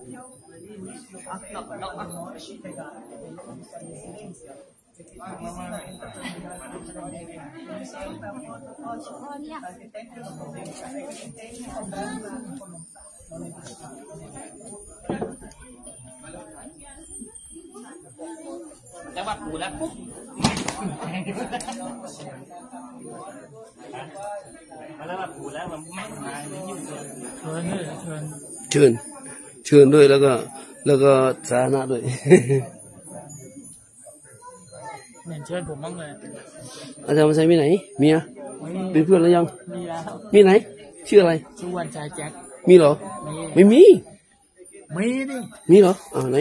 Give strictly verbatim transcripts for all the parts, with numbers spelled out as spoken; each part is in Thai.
แล้วว่าปูแล้วปุ๊บแล้วว่าปูแล้วมันไม่มาไม่ยุ่งเลยเชิญเชิญเชิญด้วยแล้วก็แล้วก็สาธารณะด้วยเนี่ยเชิญผมบ้างเลยอาจารย์มาใช้มีไหนมีอ่ะเป็นเพื่อนแล้วยังมีแล้วมีไหนชื่ออะไรชื่อวันชัยแจ็คมีเหรอไม่มีมีดิมีเหรออ่าไหน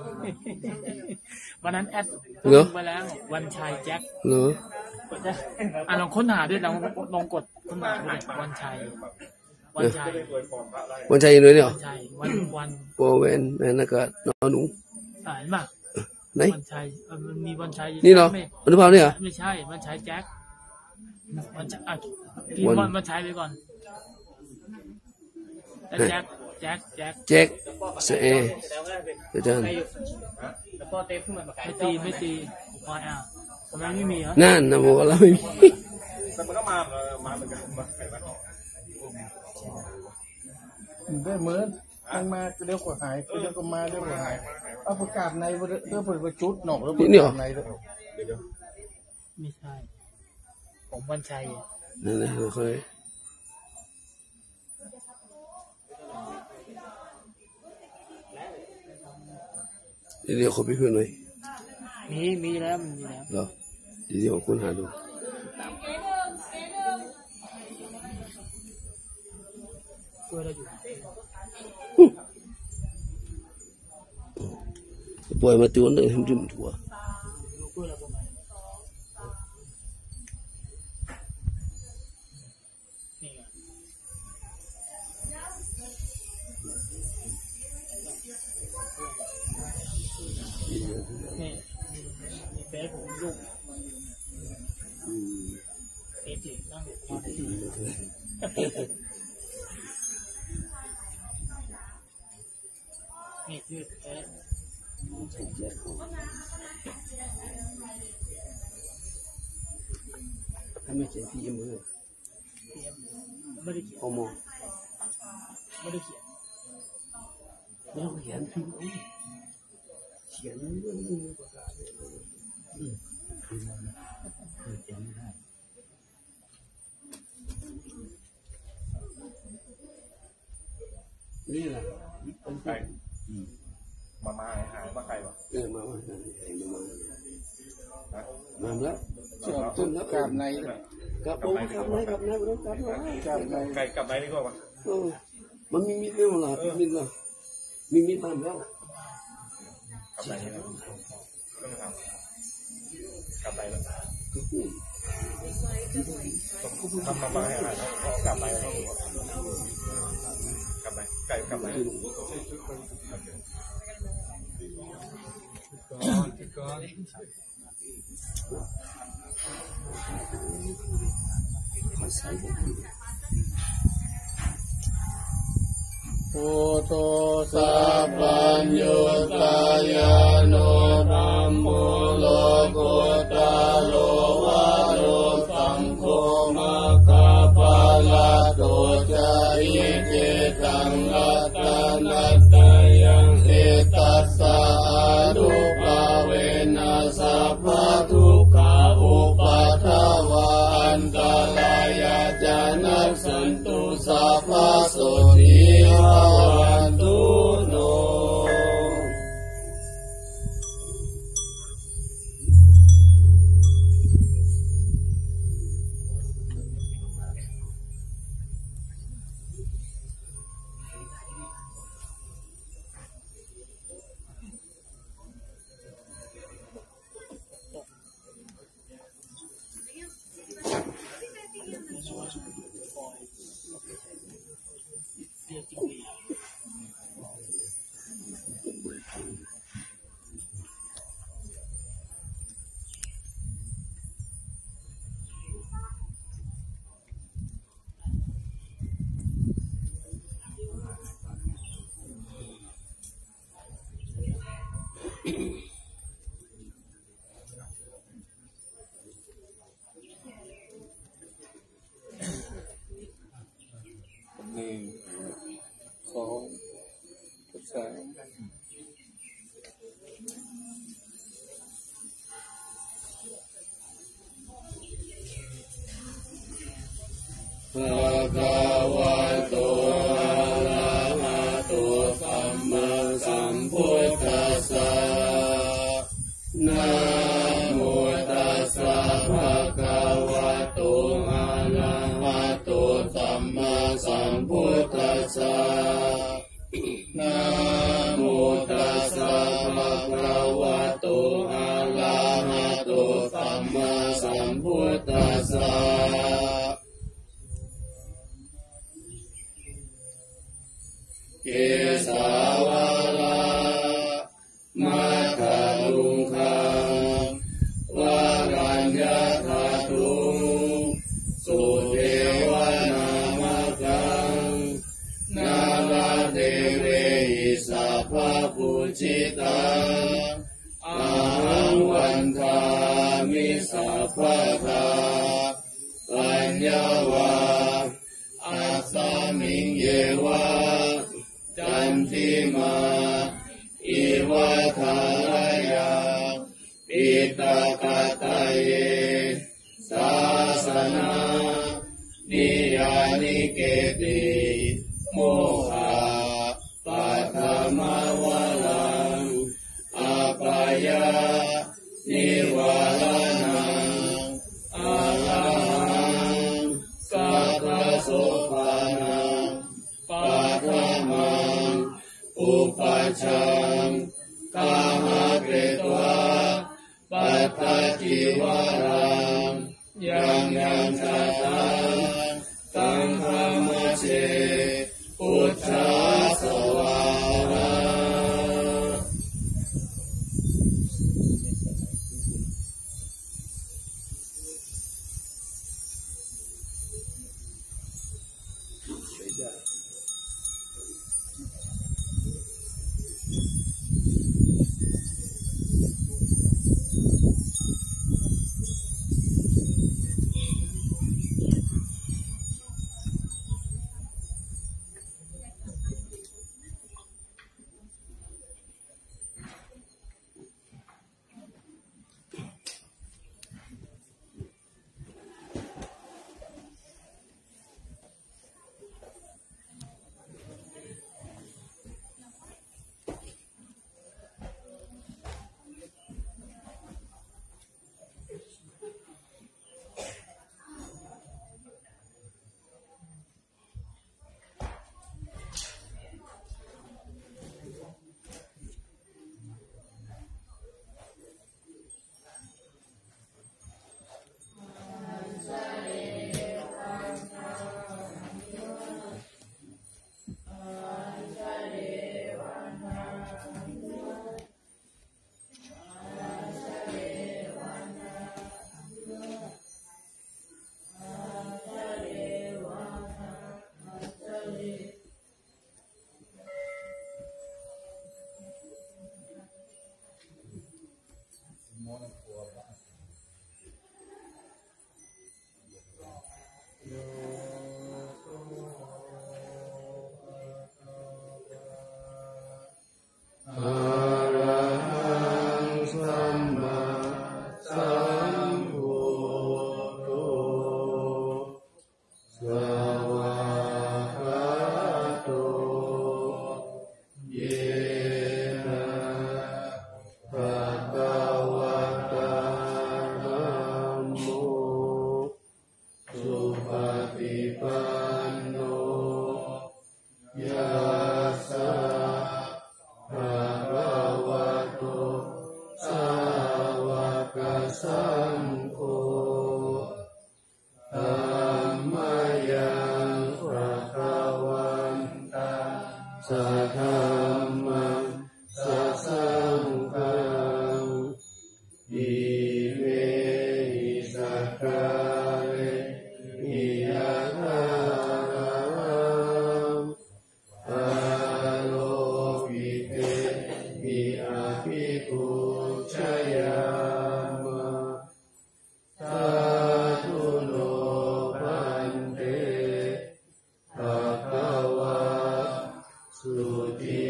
วันนั้นแอดเหรอไปแล้ววันชัยแจ็คเหรออ่ะลองค้นหาด้วยลองลองกดค้นหาด้วยวันชัยวันชัยวันชัยเลยเนี่ยวันชัยวันวันโอเวนแล้วก็น้องหนูอ่านป่ะไหนวันชัยมันมีวันชัยนี่เหรออนุภาพนี่เหรอไม่ใช่วันชัยแจ็ควันชัยอ่ะพี่วันวันชัยไปก่อนแล้วแจ็คแจ็คแจ็คแจ็คเสออาจารย์ไม่ตีไม่ตีคอยอ่ะทำไมไม่มีเหรอนั่นนะโมเราไม่มีแต่มันก็มามาเหมือนกันมาใส่มาได้เหมือนมันมาเดี๋ยวก็หายเดี๋ยวก็มาเดี๋ยวก็หายเอาประกาศในเรื่องประจุดหนอกแล้วประกาศในไม่ใช่ผมวันชัยนั่นแหละเราเคยเดี๋ยวขอพี่เพื่อนหน่อยมีมีแล้วมีแล้วเหรอเดี๋ยวคุณหาดูช่วยเราอยู่ปล่อยมาตัวนึงให้มันถั่วนี่มีเฟซผมลูกเอจินั่งนี่คือเฟซถ้าไม่เขียนพีเอ็มเลยไม่ได้เขียนโอโมไม่ได้เขียนไม่ต้องเขียนพิมพ์เขียนเรื่องนี้ประกาศอืมพิมพ์นะเขียนไม่ได้นี่แหละเป็นไก่มามาหายมาไก่ปะเออมามาหายมามาแล้วชอบต้นแล้วกาบในกับโอ้กับไหนกับไหนไม่ต้องกับหรอกไก่กับไหนนี่ก็ปะเออมันมีมีดด้วยมั้งล่ะมีดล่ะมีมีดตามแล้วกับไหนต้องทำกับไหนแล้วทำมาบ้างให้หายแล้วกับไหนต้องกับไหนไก่กับไหนพุทโธสัพพัญญุตายาโนธัมโมโลกุตตะโลวะโลสังโฆมะคาปะละโตจายิเกตังอัตตานัตตายังเอตัสสะอนุภาเวนะสัพพะทุกขาอุปัฏฐวะอันตรายะจานัสสันตุสัพพะโสติวันตุโนหนึ่งสองสามภะคะวะโตอะระหะโตสัมมาสัมพุทธัสสะนะโมตัสสะภะคะวะโตอะระหะโตสัมมาสัมพุทธัสสะนะโมตัสสะภะคะวะโตอะระหะโตสัมมาสัมพุทธัสสะเกสาวาลามัคคาลุงคังวารัญญาคาตุงสุเทวนามัคคังนาลาเทเวหิสัพพะปุจิตังอาหังวันทามิสัพพะทาปัญญาวาอัสสามิงเยวะจันติมาอิวะทารายาปิตากะตะเยสาสนานิยานิเกติโมหะปัตตมาวะลังอาปายานิวาลานังอาลังสัพพะโสภานังปัฏฐมังอุปัชฌังกามเกตวะปัฏฐจิวารังยังยังชัตตังสังฆมัชเชพุทธาสวา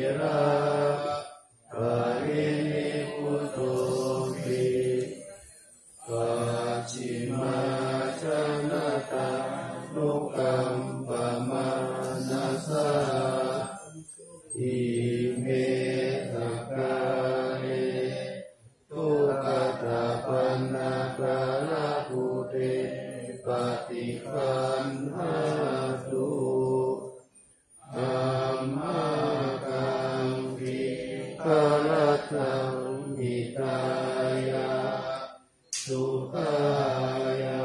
ระปรินิพพุโตปิปัจฉิมาชนะตานุกัมปมานัสสะอิเมตกาเรทุกขตาปันนากาลภูเตปฏิคันหาตุอัมมากังวิคารตังมิตายะสุขายะ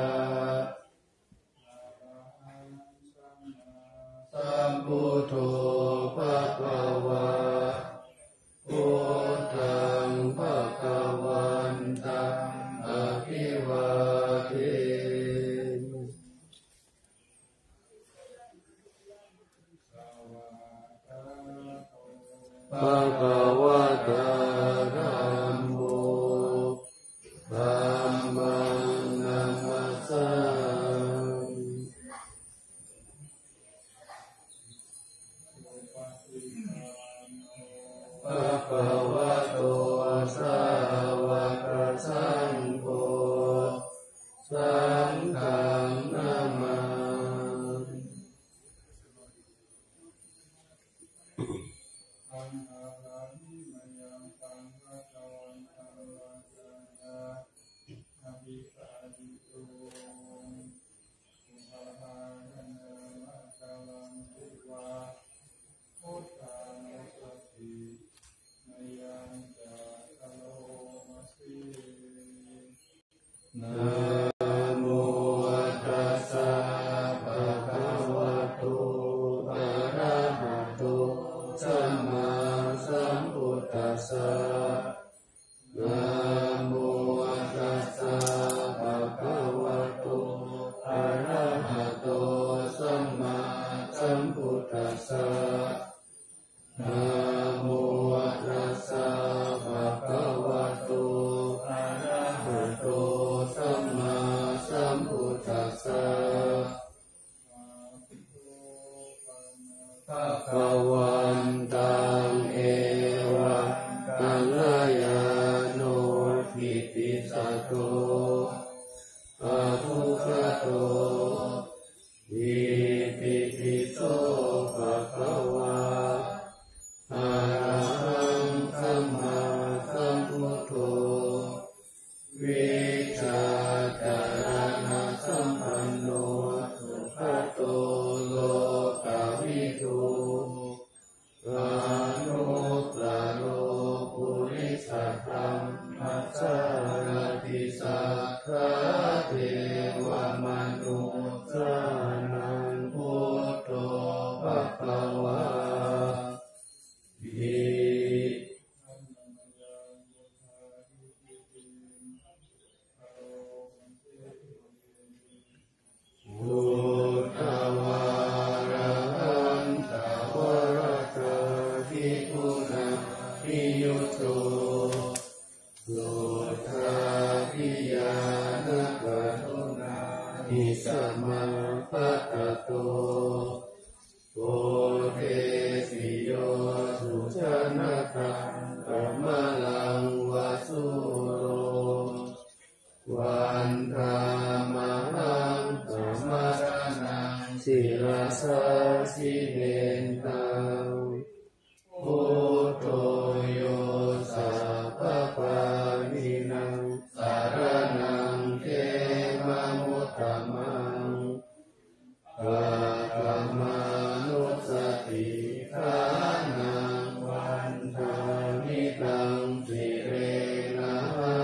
สัมพุทโธภะคะวะพุทธังภะคะวันตังอะภิวาเทภะคะวะตาธัมโมธัมมังนัมมัสสามิภะคะวะโตสาวกสังโฆสังฆังนามามินะโมตัสสะภะคะวะโตอะระหะโตสัมมาสัมพุทธัสสะนะโมตัสสะภะคะวะโตอะระหะโตสัมมาสัมพุทธัสสะนะโมตัสสะภะคะวะโตอะระหะโตสัมมาสัมพุทธัสสะภะคะวันตังเอวะกัลยาโนทิติสัตโตอะทุกขโตอิติปิโสภะคะวะอะระหังสัมมาสัมพุทโธวิชาจารณะสัมปันโนสุขโตโลกวิทูอานุตตโรปุริสธรรมัสสารติสัทธาเทวมนุสานังพุทโธภควาภิพุทธวาระหันตวรตาภิกขุนาภิยุตโตสุทธาภิญาณกรุณานิสัมมาปัตตโตโอเทสิโยสุชนะตังกัมมลังวาสุโรวันธามหังกัมมรณังศิรสาสิเนตังพุทโธโยสัพพปานินังสารนังเทมมุตตมังปะกะมานุสติทานังวันทามิตังสิเรนะ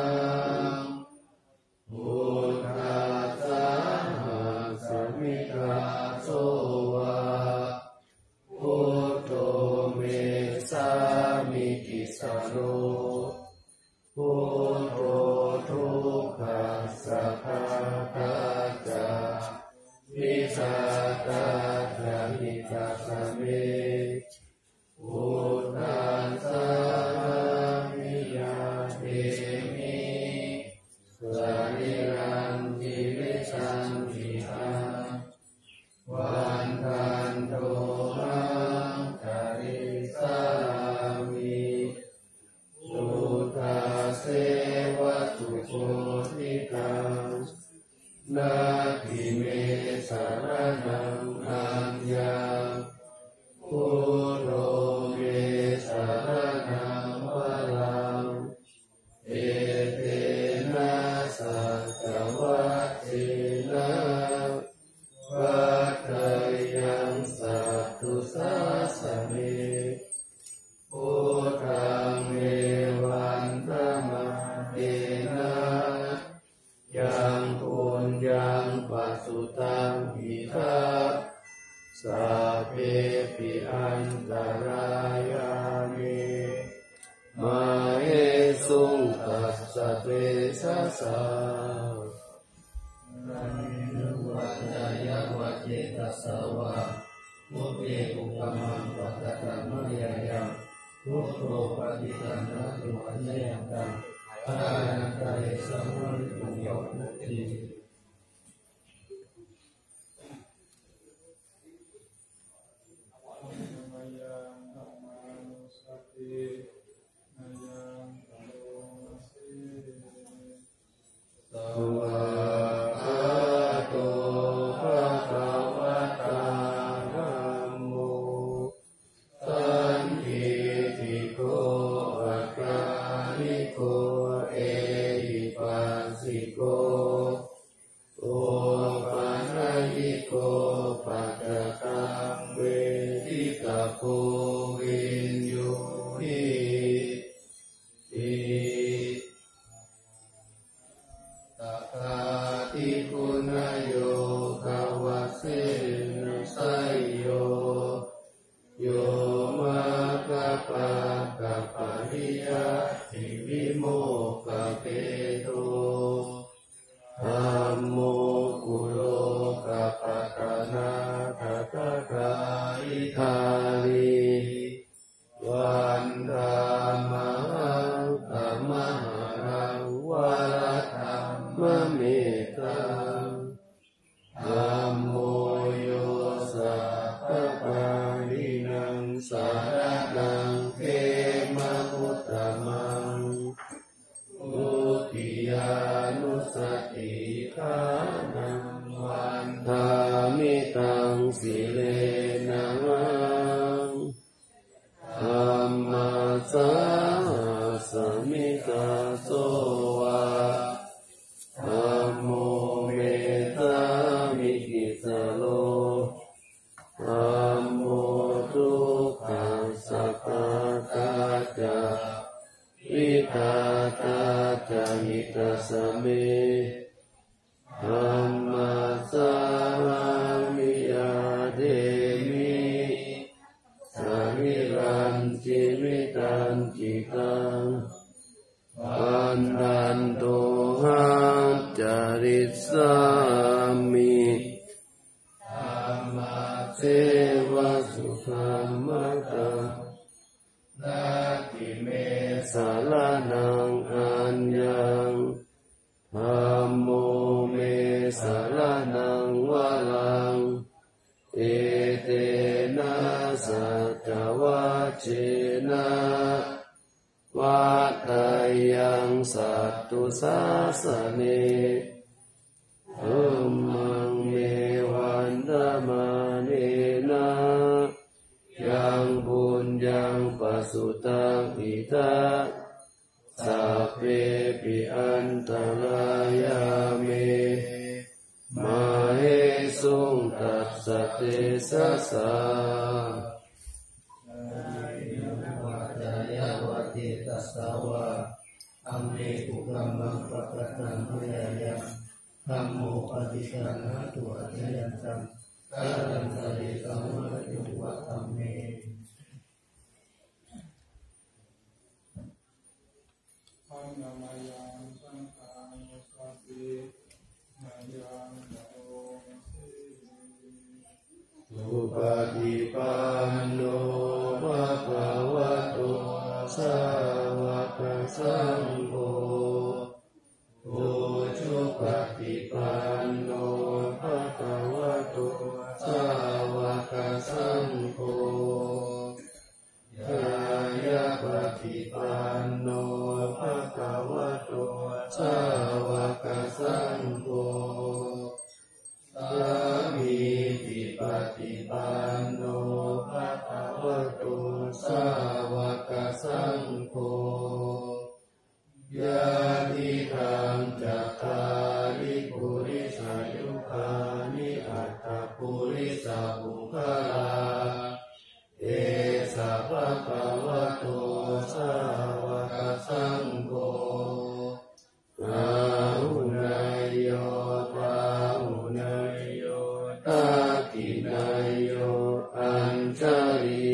พุทธัสสะหะสมิทาโสวะพุทโธเมสามิกิสโรพุทโธทุกขัสสะภะคะจาวิสาตาจามิตัสสะเมพุทธัสสะมิยาเตมิสาริรันติวิสันติหังวันทันโตมังคาริสาสะเตสะสานานิวัจจายวัจเจตัสสาวะมุเตปุกมังปัตตะมะยายะพุทโธปฏิสันนะตุอัญญตังทานังกายสัมมุตุโยมุติ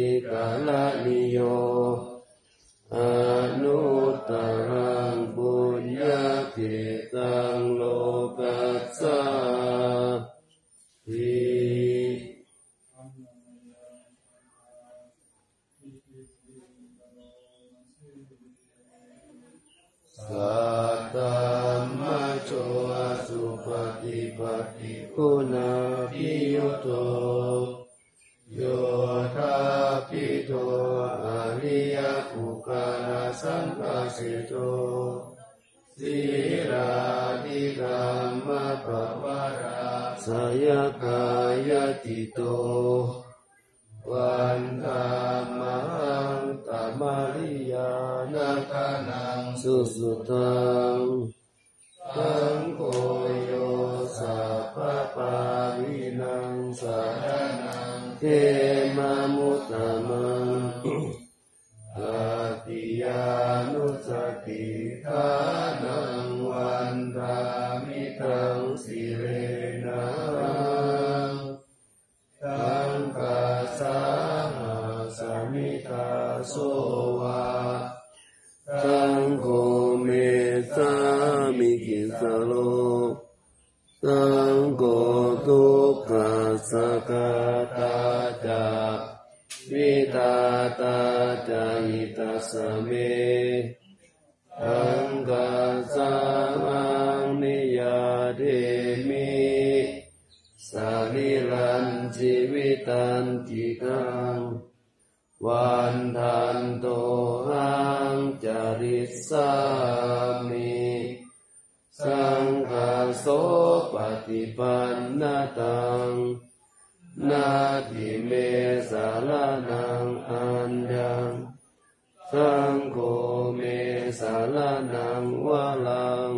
อนุตตรังปุสัตตมะโชสุปฏิปัตติคุณาภิยุโตโยธาภิโตอริยปุคลาสัมปัสสิโตสีราธิกรรมปวาราสยกายติโตวันธามังตมาริยานาคานังสุสุตังสังโฆโยสัพพะปาวินังสารนังเทมามุตตมังอาติยานุสติทานังวันธามิทังสิเรนะตังกาสาหาสมิทาโสวาตังโกเมสามิกิสโลตังโกทุกขาสกตาจาวิตาตาจายิตัสเมตังกาสามังนิยาเดมิสานิลันชีวิตันติกังวันทันโตหังจาริสามิสังฆโสปฏิปันนาตังนาทิเมสารนังอัญญังสังโฆเมสารนังวะลัง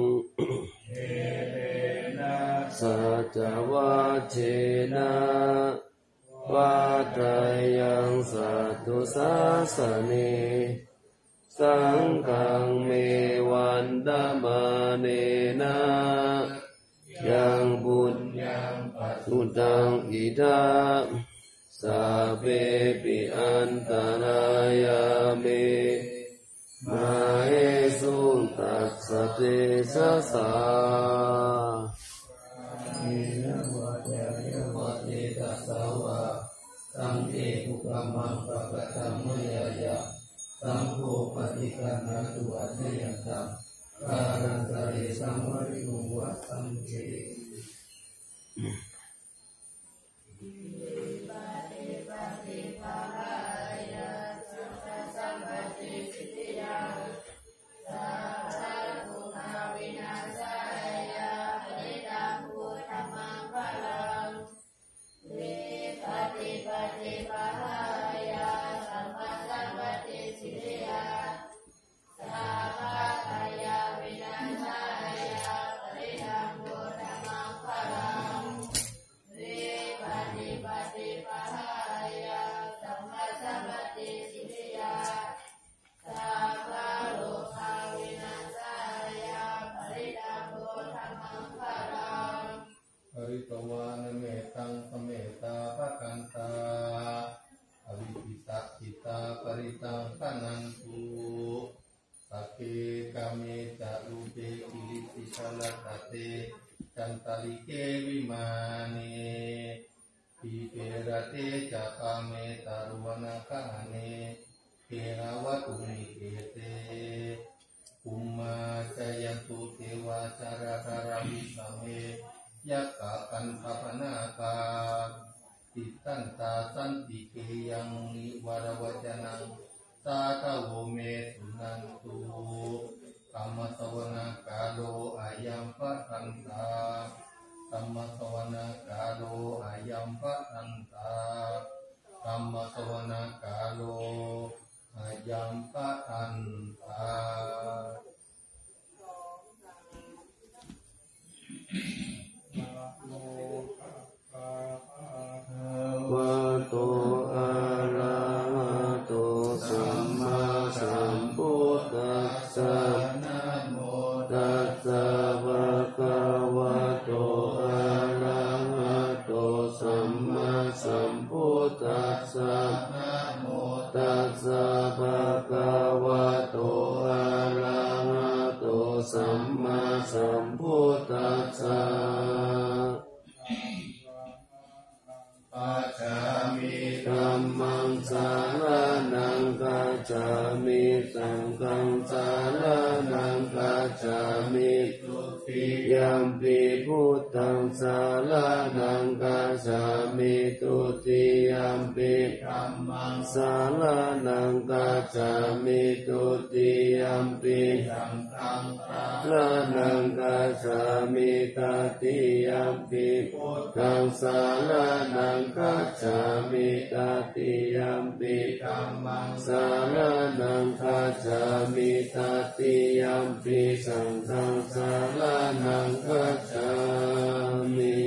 สัจวัชเชนะวัฏยังสัตตุสาสเนสังฆังเมวันดามเนนะยังบุญยังปัจจุตังอิทาสัพเพปิอันตรายาเมมาเอสุตัสสะเตสะสาสังเฆปุกขมังปะกะตัมมยายะสังโฆปฏิคันหาตุอัจฉริยะการันตะเรสัมวริโนวัตสังเฆจันตลิเกวิมานีปีเปรเตจักาเมตารุวนาคาเนเกหาวตุนิเกเตอุมมาจยันตุเทวาจาราคารามิสเมยักขะกันภพนาคาติตันตาสันติเกยังนิวารวจนังสาทโวเมสุนันตุธรรมสวนากาโลอายัมปะทันตาธรรมสวนากาโลอายัมปะทันตาธรรมสวนากาโลอายัมปะทันตาภะโตอะระหะโตสัมมาสัมพุทธัสสะนะโมตัสสะภะคะวะโตอะระหะโตสัมมาสัมพุทธัสสะนะโมตัสสะภะคะวะโตอะระหะสังฆังสารนังคัจฉามิทุติยัมปิพุทธังสารนังคัจฉามิทุติยัมปิธัมมังสารนังคัจฉามิทุติยัมปิสังฆังสารนังคัจฉามิตติยัมปิพุทธังสารนังคัจฉามิตติยัมปิธัมมังสารนังคัจฉามิตติยัมปิสังฆังสารนังคัจฉามิ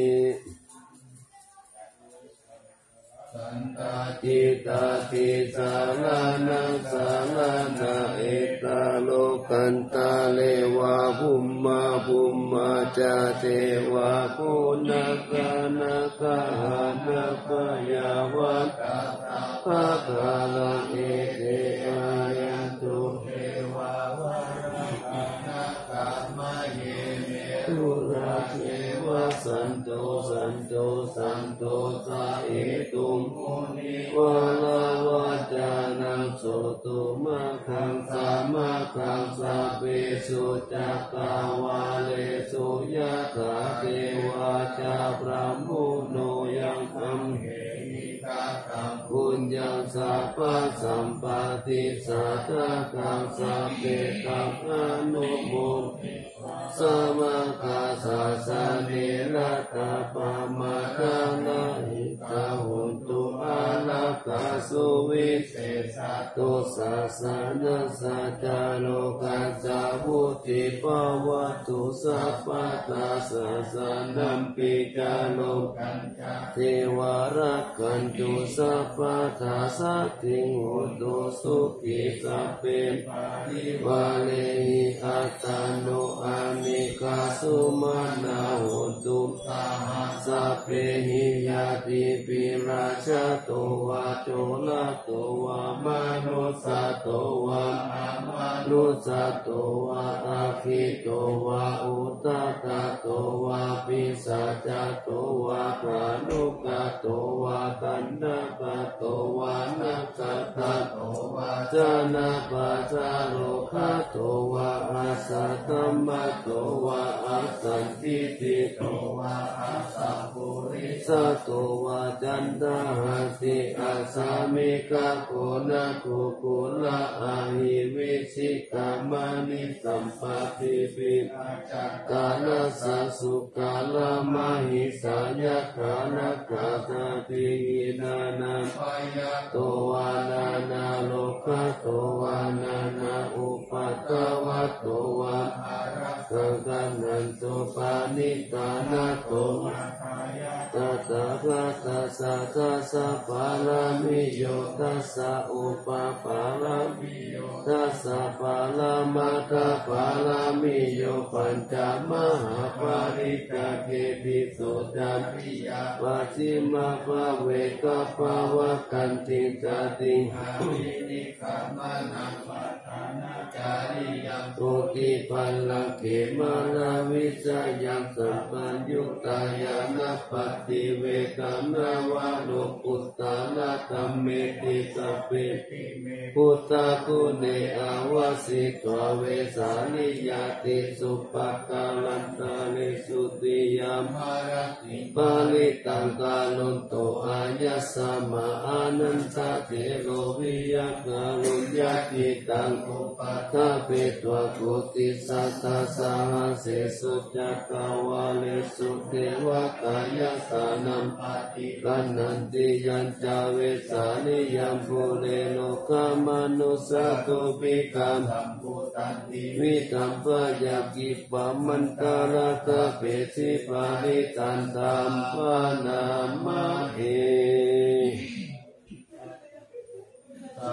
สันตติตาติสารนังสารนาเอตาโลกันตาเลวะภุมมาภุมมาจาเทวะปุณกานาคานาปยาวัตตาภะกาลังเอเตอายันตุเทวาวาระกานาคามะเยเมตุระเทวะสันโตสันโตสันโตสาเอตุมุนิวาลาวาจานังโสตุมะขังสามะขังสัพเพสุจักตาวาเลสุยะถาเทวาจาพระมุโนยังอัมเหมิกาตังปุญญังสัพพะสัมปติสัทธะกังสัพเพตังอนุโมทิสมาคาสาสะเนระตาปะมาทานาหิตาหุนตุอาลากาสุวิเศษตุสัสสะนัสสะจาโลกัสสะวุติภาวะตุสัพพะตาสัสสะนัมปิจาโลกันจะเทวารักขันตุสัพพะตาสัตถิงโหตุสุขิสัพเพปาริวาเลหิอัตตาโนอามิกาสุมานาโหตุสาหัสสัพเพหิยาติปิราชาโตวะโจลโตวะมานุสัตโตวะอามานุสัตโตวะอาคิโตวะอุตตะโตวะปิสัจจโตวะปานุกะโตวะกันนะปะโตวะนัสสะตะโตวะจานะปัจจโรคะโตวะอาสัตตัมมะโตวะอาสันติติโตวะอาสัพพุริสโตวะจันทหัสสิอาสามิกะโกนะกุกุละอาหิวิสิกามานิสัมปติปิอาจักกานะสัสุกาลามหิสายะกานะกาตาติหินานาปยะโตวานานาโลกะโตวานานาอุปัตตวะโตวะอารักขังกันนันโตปานิตานาโตตัสสะภะตัสสะตัสสะปารามิโยตัสสะอุปปารามิโยตัสสะปารามาตาปารามิโยปัญจมหาปาริกาเกปิโสจันติยาปัจฉิมาภเวกภาวะกันติจติหาวินิกามานังปัฏฐานาจาริยังโตติปัลลังเขมาราวิจายังสัมปัญญุตายานาปฏิเวกัมนาวาโลกุตตานาตัมเมติสัพเพพุทธาคุเนอาวาสิตวเวสานิยติสุปกาลันตาลิสุติยามหารติปาลิตังกาลุนโตอายัสสะมาอานันตเทโลวิยกาลุญญาติตังอุปัฏฐาเปตวะกุติสัทธาสหเสสุจักกาวาเลสุเทวกายสานัมปฏิกัณนันติยัญจาเวสานิยัมภูเรโลกามนุสาตุปิกัมวิตัมปะยากิปะมันตาลตะเปสิปาริตันตัมปะนามะเอ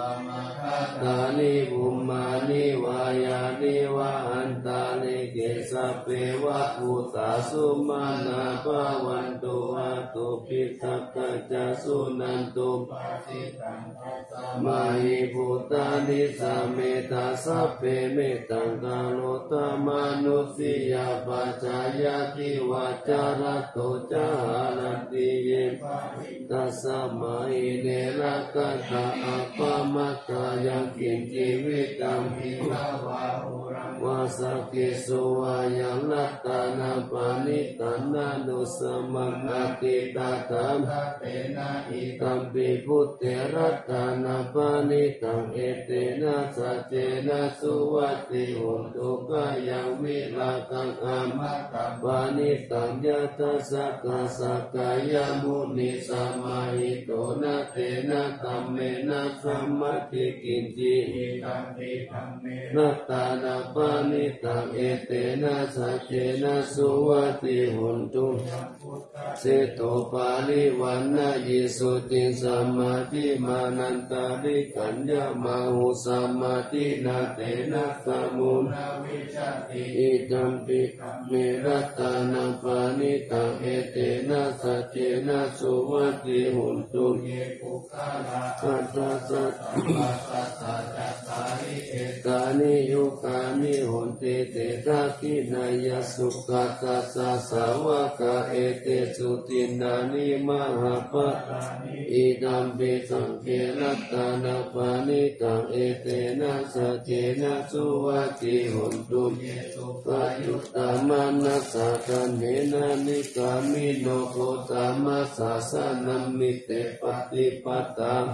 ตานิบุมมานิวายานิวะอันตานิเกสสัพเพวะภูตาสุมาณาภวันตุอาตุปิสัพพะจาสุนันตุปัสสิตังมาหิภูตานิสัมเมตาสัพเพเมตังกาโลตมนุสิยาปัจจายติวาจารโตจาหาติเยตัสสะมาหิเนระกัตถะอัปปมัตตายังกินจิวิตังพิลาวาหุรังวาสักขิสุวายังลัตตานาปานิตันนานุสมังอาติตาตัมเตนะอิตัมปิพุทเถรัตตานาปานิตังเอเตนะสัจเจนะสุวัตติหุนตุกายังวิลากังอามาตัมปานิตังยะทัสสะกะสักกายมุนิสัมมาหิโตนะเตนะธัมเมนะสัมมติกินจิตัมปิธัมเมนัตตานาปานิตังเอเตนะสัจเจนะสุวัตติหุนตุเสโตปาลิวันนะยิสุติสัมมาทิมานันตาริกัญญามาหุสัมมาทินาเตนะสมุนาวิชติอิตัมปิเมรัตตานังปานิตังเอเตนะสัจเจนะสุวัตติหุนตุเยปุคาลาอัตตาสัตตัสสะสัจจัตตาริเอกานิยุกานิหุนติเตทักขินายสุขัสสะสะสาวกะเอเตสุตินานิมหาปะอิดัมปิสังเกรัตตานาปานิตังเอเตนะสัจเจนะสุวัตติหุนตุเยสุปายุตตามานัสสะกันเนนะนิกามิโนโคตามัสสะสะนัมมิเตปฏิปัตตัง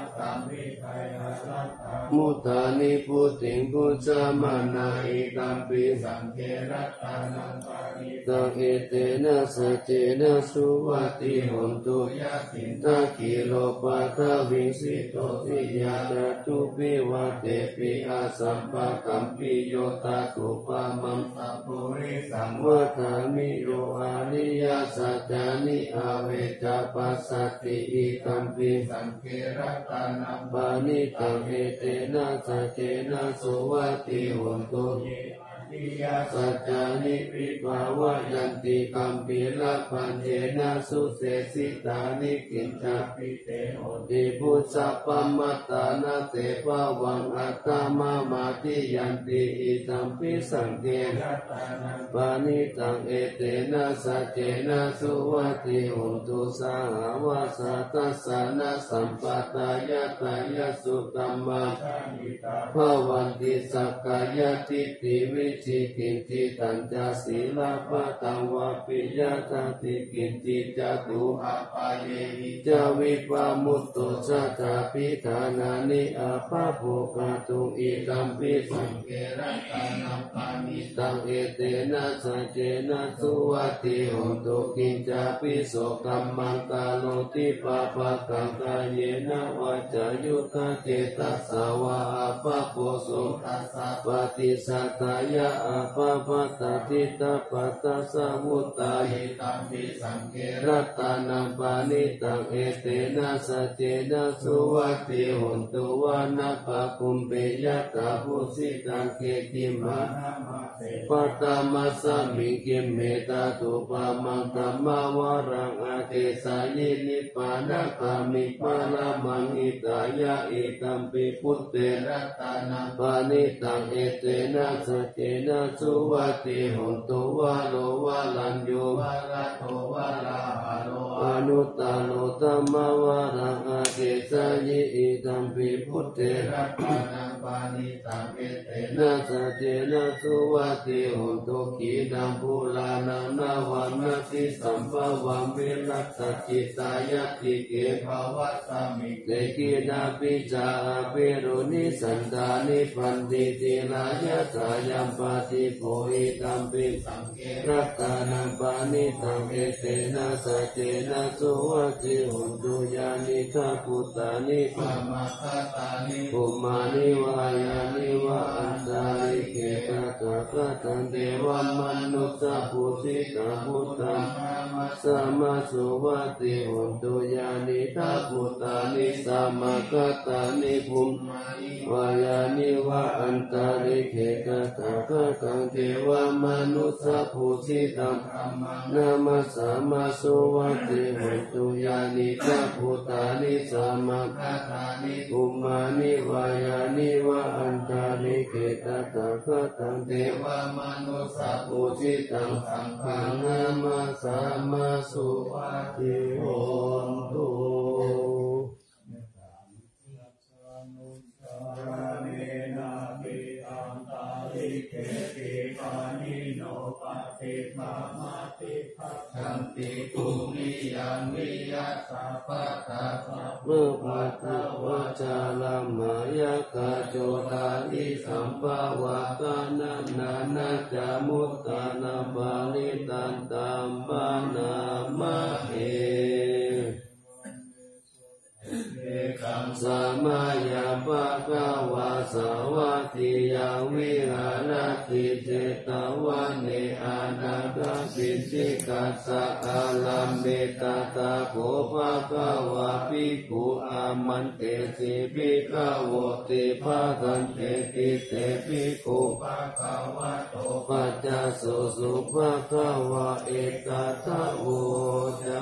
มุตานิพุติงพุจามานาอิตัมปิสังเกรัตตานังปานิตังเอเตนะสัจเจนะสุวัตติหุนตุยะตินตะกิโลปัตตวิสิโตติยาตตุปิวะเตปิอาสัมปะกัมปิโยตาตุปะมัมสัพพุริสังวัฏามิโยอาริยสัจจานิอาเวจาปัสสัตติอิตัมปิสังเกรัตตานังปานิตังเอเตนะสัจเจนะสุวัตติหุนตุสัจจานิปิภาวะยันติกัมปิละพันเจนะสุเสสิตานิกินจัปิเตโหติพุทธะปมัตตานาเตภาวังอัตตมามาติยันติอิตัมปิสังเกรัตตานังปานิตังเอเตนะสัจเจนะสุวัตติหุนตุสหาวาสัตตัสสะนะสัมปตายะตายะสุตัมมาภวันติสักกายติติวิจิกินจิตัญจศีลปะตังวะปิยะตติกินจิจตุอาปาเยหิจาวิปามุตโตสัตถาปิธานานิอาภาโภคตุอิตัมปิสังเกรัตตานังปานิตังเอเตนะสัจเจนะสุวัตติหุนตุกินจาปิโสกัมมังกาโลติปะปะกังกายเยนะวาจายุตเจตัสสาวะอาภาโภโสตัสสะปฏิสัตตายะอาภาปัตติตาปัตตะสมุตตาหิตัมปิสังเกรัตตานังปานิตังเอเตนะสัจเจนะสุวัตติหุนตุวานะภะคุมเปยะตาภูสิตังเกติมาปัตตามัสสมิกิมเมตาตุปะมังธัมมาวารังอาเทสายินิปานะกามิปะละมังอิตายะอิตัมปิพุทเตรัตตานังปานิตังเอเตนะสัจเจนะสุวัตติหุนตุวาโลวาลันโยวาลาโตวาลาหะโลอนุตตโลธัมมาวารังอาเทสายิอิตัมปิพุทเตรัตตานังปานิตังเอเตนะสัจเจนะสุวัตติหุนตุขีดังภูลานังนาวันนาทิสัมภวังวิรัตตจิตายะติเกภวัตสมิเตกินาปิจาเปรุนิสันดานิปันติติลายะสายัมปติโพหิตัมปิสังเกรัตตานังปานิตังเอเตนะสัจเจนะสุวัตติหุนตุยานิทัพพุตตานิปัมมาคตานิภูมานิวายานิวะอันตาลิเกตตะกตังเทวมนุสสะภูสิตังพุทธังสัมมาสุวัติหุนตุญาณิทาพุทธานิสัมมากัตตานิภูมิวายานิวะอันตาริเขกตังกตังเทวมนุสสะภูสิตังนามาสัมมาสุวัติหุนตุญาณิทาพุทธานิสัมมากัตตานิภูมินิวายานิวะอันตาริเขกตังกตังเทวมนุสสะภูสิตังสังฆานามาสัมมาสุวัติหุนตุสันติภูมิยังวิยัสสะปะทะเมื่อปัตตวะจาลัมมายกะโจตานิสัมภาวะกานันนานาจามุตตานาบาลิตันตัมปะนามะเอสัมมายัมปะกวาสาวัตติยังวิหารติเจตวันเนอานาคปิสิกัสสะอาลัมเบตตาโภภะคะวะภิกขุอามันเตสิภิกขวติภะคันเตติเตภิกขุภะคะวะโตปัจจสุสุภะคะวะเอกัตถะโวจา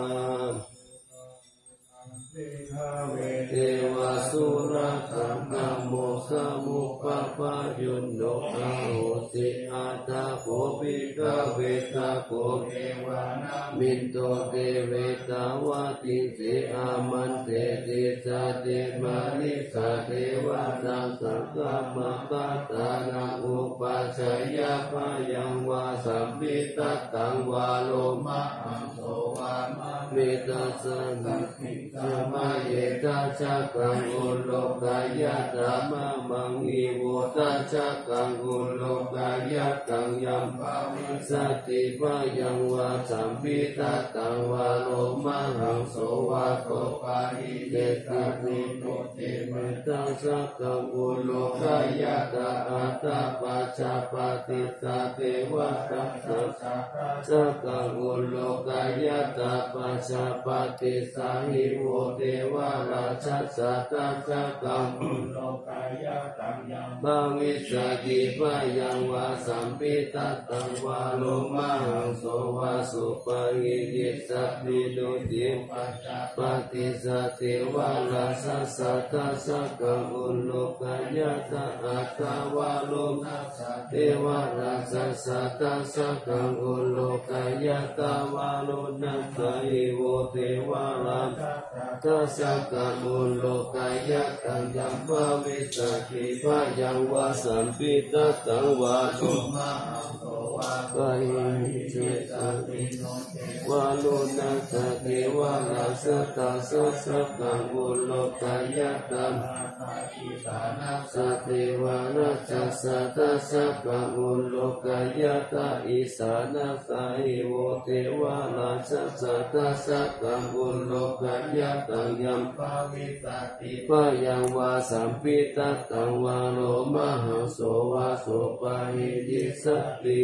เทวสุรสังฆโมสมุปปะยุนโนอาโหสิอาตาโภปิกเวตาโภเทวานามินโตเตเวตาวะติสิอามันเตติสะเตมานิสะเทวะตังสังฆมะกะตานังอุปัชฌายะพะยังวาสัมปิตตังวาโลมะหังโสวามะเมตตัสสะสัมมาเยตัสสะกังอุโลกายะธรรมะมังอีโวตัสสะกังอุโลกายะตังยัมภาวิสติภะยังวาสัมปิตตังวาโลมะหังโสวะโตปาหิเตตินิโนเตเมตัสสะกังอุโลกายะตาอัตตาปัจจปฏิสะเทวะตัสสะสักกังอุโลกายะตาปัจจปฏิสะหิโวเทวะราชสัตตัสสะกังอุโลกายะตังยัมภาวิสติภะยังวาสัมปิตตังวาโลมะหังโสวะสุปะหิติสัพพิโนติปัจจปฏิสะเทวะราชสัตตัสสะกังอุโลกายะตาอัตตาวาโลมะเทวะราชสัตตัสสะกังอุโลกายะตาวาโลนัสสะหิโวเทวะราชตัสสะกังอุโลกายะตังยัมภาวิสติภะยังวาสัมปิตตังวาโลมะหังโสวะปะหิเจตติโนเตวาโลนัสสะเทวะราชตัสสะสักกังอุโลกายะตังสัตเทวานัสสะตัสสะกังอุโลกายะตาอิสานัสสะหิโวเทวะราชสัตตัสสะกังอุโลกายะตังยัมภาวิสติภะยังวาสัมปิตตังวาโลมะหังโสวะโสปะหิติสัตติ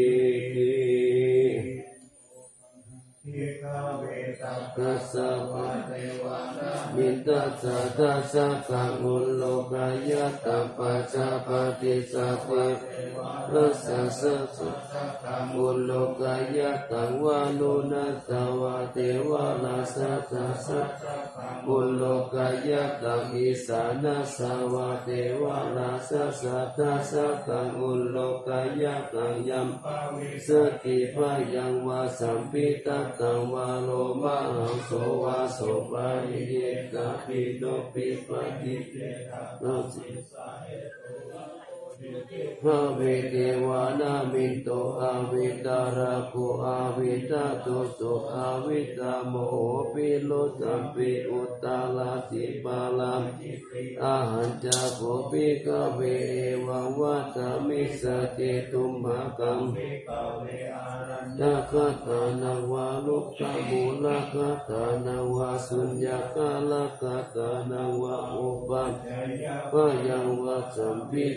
กัสสะภะเทวานามิตตัสสะตัสสะกังอุโลกายะตังปัจจปฏิสัพเพรัสสะสะสุกังอุโลกายะตังวานุนัสสะวะเทวะราชสัสสะอุโลกายะตังอิสานัสสะวะเทวะราชสัตตัสสะกังอุโลกายะตังยัมภาวิสติภะยังวาสัมปิตตังวาโลมะหังโสวะโสปะหิเยกะปิโนปิปะติเตโนสิสาเหตุพระเวเทวานามินโตอาวิตาราโกอาวิตาตุสุอาวิตาโมโหปิโลสัมปิอุตตาลาสิปาลัมอาหันจาโภปิกเวเอวังวัตมิสเจตุมหกังนาคตานาวาลุกะมูลคตานาวาสุญญากาลคตานาวาอุปัฏฐะยังวะสัมปิตตั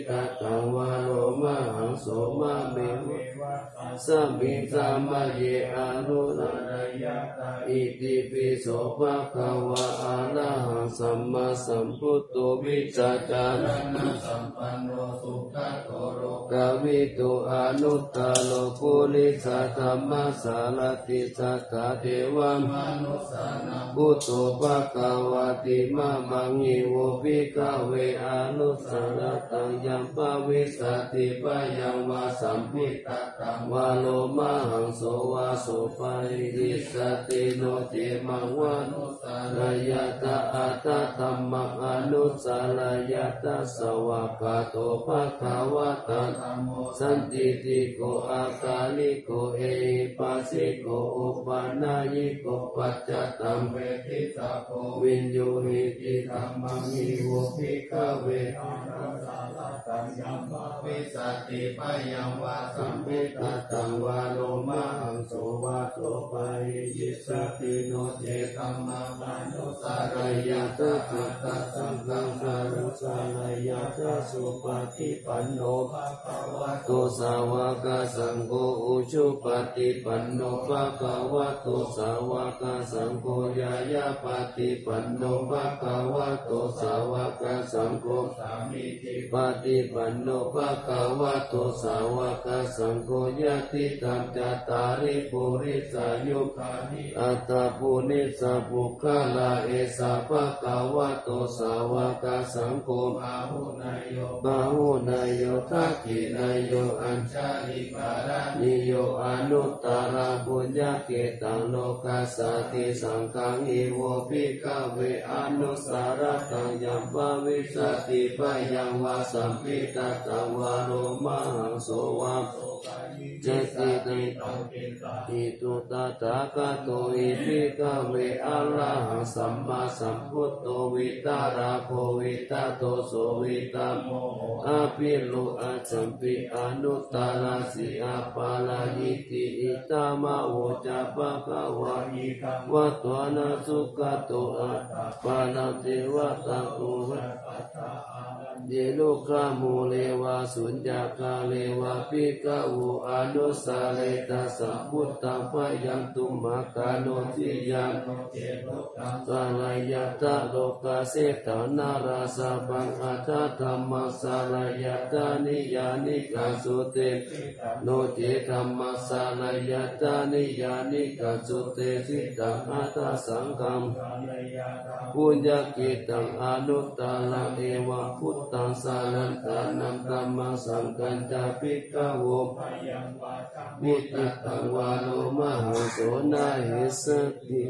หังวาโลมะหังโสมะเมวะสัมมิสามะเยอานุนายะอิติปิโสภะคะวะอะระหังสัมมาสัมพุทโธวิจาจานะสัมปันโนสุขโตโลกวิตุอนุตตโลกุลิสัทธัมมาสารติสัทธาเทวมนุสานังพุทโธภะคะวะติมะมังอิโวภิกขเวอนุสารตังยัมปะวิสัตติปะยังวาสัมภิตตังวาโลมะหังโสวาโสปะริสัตติโนเตมังวานุสารยะตะอัตตะธัมมังอนุสารยะตะสวากขาโตภะคะวะตะธัมโมสันติติโกอากาลิโกเอปัสสิโกอุปานายิโกปัจจตังเวทิตาโกวินโยหิติธัมมังอิโวภิกขเวอนุสารตังยัมภวิสัตติปะยังวาสัมภิตตังวาโลมะหังโสวาโสปะหิสัตติโนเตธัมมังอนุสารยะตะสัทธะสังฆังสารุสารยะตะสุปฏิปันโนภะคะวะโตสาวกสังโฆอุชุปฏิปันโนภะคะวะโตสาวกสังโฆยายาปฏิปันโนภะคะวะโตสาวกสังโฆสามิจิปฏิปันโนภะคะวะโตสาวกสังโฆยะติตัมจัตตาริปุริสายุคานิอัตตปุนิสสปุคละลาเอสะภะคะวะโตสาวกสังโฆบาหุนายโยบาหุนายโยทักขินายโยอัญชาลิปารานิโยอนุตตระปุญญเกตังโลกัสสติสังฆังอิโวภิกขเวอนุสารตังยัมปะวิสัตติปะยังวาสัมภิตตังวาโลมะหังโสวาเจติติอิตุตถาคโตอิภิกขเวอะระหังสัมมาสัมพุทโธวิตาราโควิตาโตโสวิตาโมอะภิโลอะสัมปิอนุตตระสิอาปาลายิติอิตามะโวจะภะคะวะอิวัตวนาสุขโตอะปาลเทวตาโกเยโลกามูเลวะสุญญากาเลวะภิกขวูอนุสาเลตัสสะพุทธังพยันตุมะกาโนทิยังสาลายะตะโลกาเสตานาราสะบังอัตถะธัมมัสสาลายะตานิยานิกาสุเตโนเจธัมมัสสาลายะตานิยานิกาสุเตสิตังอัตถะสังฆังปุญญกิตังอนุตตระเอวะพุทธังสารันตานังธัมมังสังฆัญจภิกขโวมิตตังวาโลมะหังโสนาหิสติ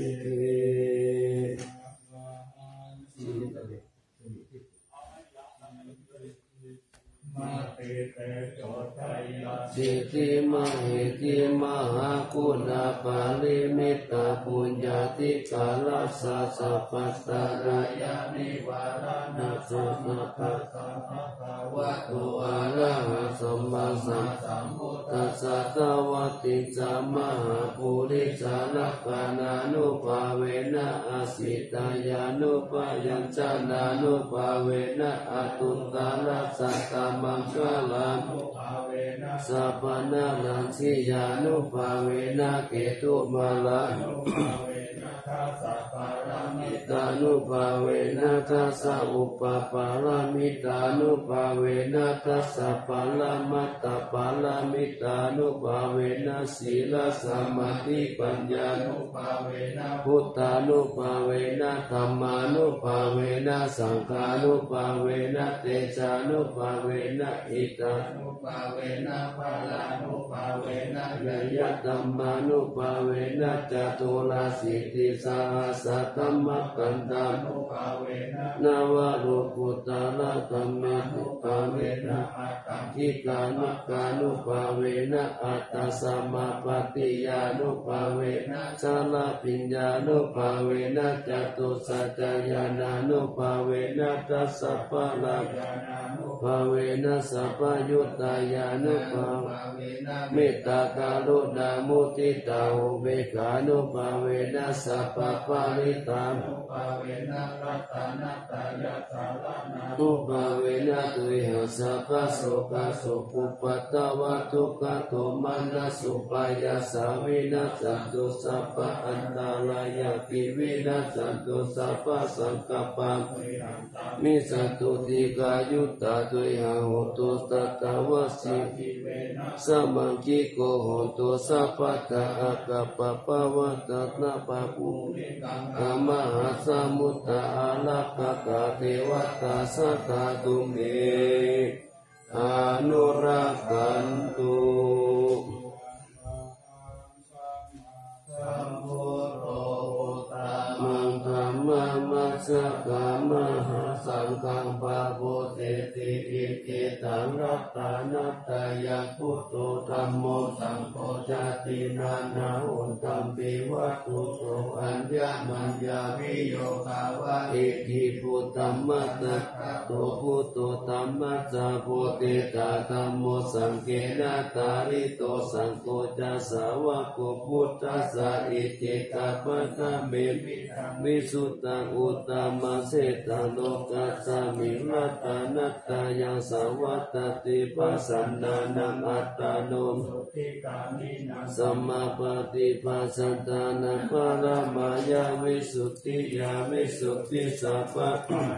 สิทธิมหิติมหาคุณาภาลิมิตาปุญญาติกาลัสสะสัพพัสสะรายานิวารานะสุสัพพะสัมภะคะวะโตอะระหะสัมมาสัมพุทธัสสะตวะติสัมมาปุริสาลักขานานุภาเวนะอสิตายานุปยัญชนะนุภาเวนะอตุตารัสสะตัมมังคลังสัพพนาลังสิยานุภาเวนะเกตุมาลังมิตานุภาเวนะทัสสะอุปปารามิตานุภาเวนะทัสสะปารามัตตปารามิตานุภาเวนะศีลสมาธิปัญญานุภาเวนะพุทธานุภาเวนะธัมมานุภาเวนะสังฆานุภาเวนะเตชานุภาเวนะอิตานุภาเวนะภาลานุภาเวนะยยะธัมมานุภาเวนะจตุราสิติสาสัตธัมมกันตานุภาเวนะนาวะโลกุตระธัมเมนุภาเวนะอัตตังทิกานุกานุภาเวนะอัตตสัมมาปฏิญานุภาเวนะชาลปิญญานุภาเวนะจตุสัจจายานานุภาเวนะทัสสะปะลาญานานุภภาเวนะสัพพยุตตายานุภาเวนะเมตตากรุณามุทิตาอุเบกขานุภาเวนะสัพพปาริตานุภาเวนะรัตนะตายาสารนานุภาเวนะตุหิสัพพโสกสุปุปปัตตวะทุกขโทมานะสุปายาสาวินัสสันตุสัพพอันตรายาปิวินัสสันตุสัพพสังกัปปะมิสันตุติกายุตตาตุยหาหุตุสัตตวสิสมังคิโกโหตุสัพพตะอากัปปะปะวะตัตนะปะปุกามหาสมุตตะอาลักขะกะเทวตาสัตตาตุเมอนุรักขันตุสัมพุทโธตามังธัมมังมัสสะกามหาสังฆังปะโพเตติอิติตังรัตตานัตตายะพุทโธธัมโมสังโฆจตินานาอุตตัมปิวัตถุโตอัญญมัญญาวิโยคาวะอิทิพุตตัมมัตตะโตพุทโธธัมมัสสะโพเตตาธัมโมสังเกนะตาริโตสังโฆจัสสาวะโกพุทธัสสะอิติตาปัตตะเมวิสุตตังอุตตมัสเสตังโลกัสสามิรัตานัตตายังสวัตติปัสสันนานังอัตตานุสัมมาปฏิปัสสันตานังปรมายาวิสุทธิยาวิสุทธิสัพพะ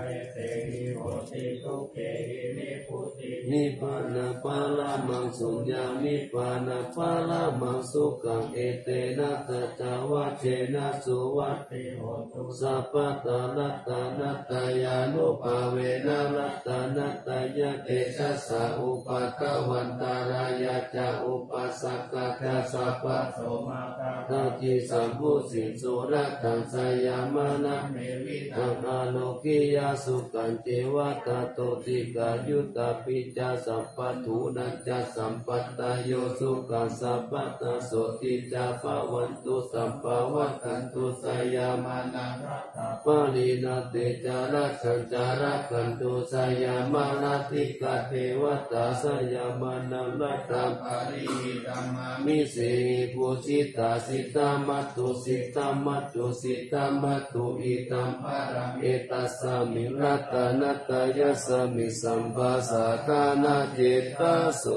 นิพพานะปาลามังสุญญานิพพานะปาลามังสุขังเอเตนะตถาวะเจนะสุวัตติโหตุสัพพะตาลัตตานัตตายานุภาเวนะรัตตานัตตายะเตชะสะอุปัฏฐวันตารายะจะอุปัสสกะจะสัพพะโสมาตาจิสัมพุสิสุรัตถังสยามนะเมวิตังอาโลกิยาสุขันเจวะตาโตติกายุตตาปิจาสัพพะทุนัจจะสัมปัตตโยสุขังสัพพะตาโสติจาภวันตุสัมปะวะกันตุสยามนะปาลินาเตจาระสัญจาระกันตุสยามานาติกาเทวตาสยามานังรัตตังปาริตัมมามิเสปุสิตาสิตามัตตุสิตามัตตุสิตามัตตุอิตัมปะรังเอตัสสามิรัตนัตตายะสมิสัมปะสะทานาเจตโส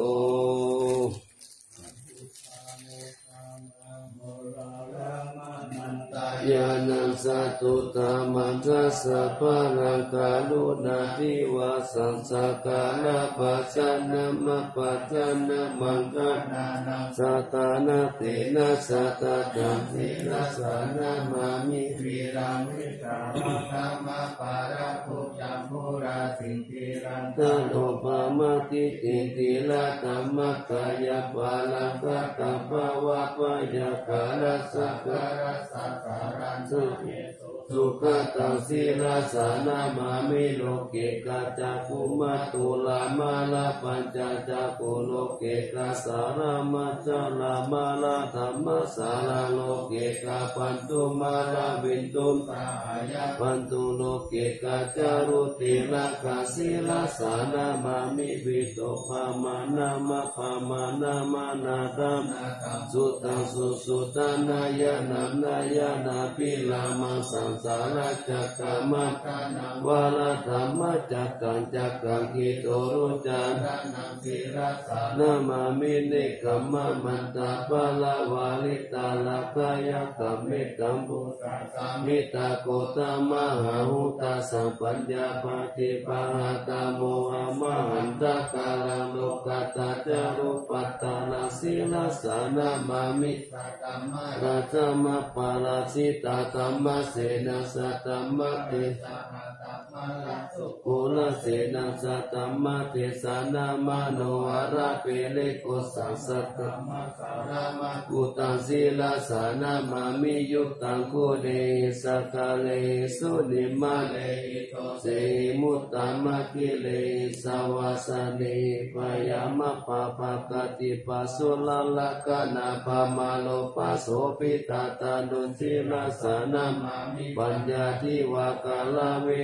ญาณังสัตตุตามังคัสสะภะรังกาลุนาทิวาสังสากาลาปัจจนะมะปัจจนะมังคะนานังสัตตานาเตนะสัตตะจังสิรัสสานะมามิวิรังวิตามะธรรมะปาระภูจัมพุราสิติรันตโนปามาติติติละธัมมะกายปาลังกัตตะภวะปยะกาลัสสะกะรัสสะกะรันสุสุขตังสีลาสานามามิโลเกกาจักขุมัตตุลามาลาปัญจจักขุโลเกกาสารามัจจลามาลาธรรมสาราโลเกกาปันตุมาลาวินตุมตายะปันตุโลเกกาจารุติลากาสีลาสานามามิวิโตภามานามะภามานามานาตัมสุตังสุสุตานายะนามนายะนาปิลามังสังสาราจักขามัตตนังวาลธรรมจักขังจักขังกิโตรุจันนังสิรัสสานามามิเนกัมมะมันตาปะละวาลิตาลาคายะกัมเมตัมปุสสะมิตาโกตามหาหุตาสัมปัญญาปฏิปะหะตาโมหะมหันตะกาลังโลกัตตะจารุปัตตาลสิลาสานามามิตัมมะราชมะปาราสิตาตัมมะเสนะสัตตมะเตสะตัมมะลัสุกุลเสนะสัตตมะเตสะนามาโนวาระเปเลกุสังสัตตมะสารามะกุตังสีลาสานามามิยุตตังคุเดสักะเลสุนิมาเลอิโตเสมุตตมะกิเลสาวาสเนปยามะปะปะกติปัสสุลละกะนาปะมาโลปัสโสปิตาตานุสีลาสานามามิปัญญาทิวากาลเวทิก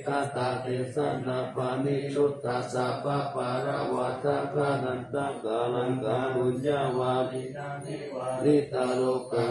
กตาเทสนาปานิชุตตาสัพพะปาระวัตกานันตกาลังกาลุญญาวาลิตาโลกะ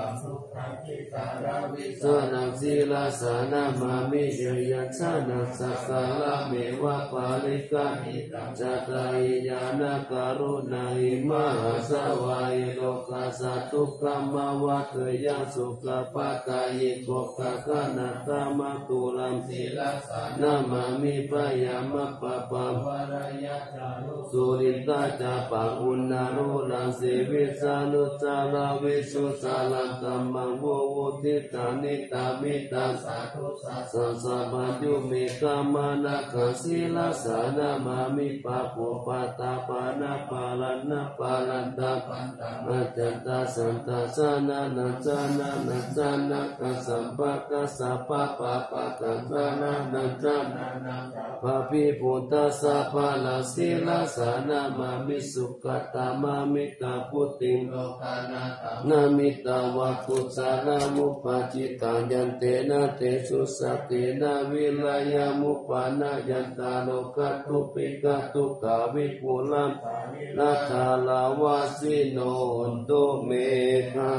สนังศีลาสานามามิเยยัสนังสักกาลเมวะปาลิกาจัตตายญาณการุณาหิมหาสวายโลกัสสตุกขมวัตยังสุขปัตตายิโกกะกะนัตตมะตุลัมศีลาสานามามิปะยามะปะปะวะระยะจารุสุริตาจาปังอุณนารุลังสิวิสานุจาราวิสุสาลังตัมมังโวโวติตานิตามิตาสาธุสัสสะปัญญูเมกามานะขันศีลาสานามามิปะปุปะตาปานะปาลันนะปาลันตาปันตามัจจตาสันตาสานานัจานานัจานะกัสสัมปะกัสสะปะปะปะกัสสะนานัจานะปะปิปุตตะสัพพะลาศีลาสานามามิสุขตามามิตาพุติโลกานาตานามิตาวะกุสารามุปาจิตังยันเตนะเตสุสัตเตนะวิลายามุปานายันตาโลกัตถุปิกตุกาวิปุลัมนาคาลาวาสิโนตุเมฆา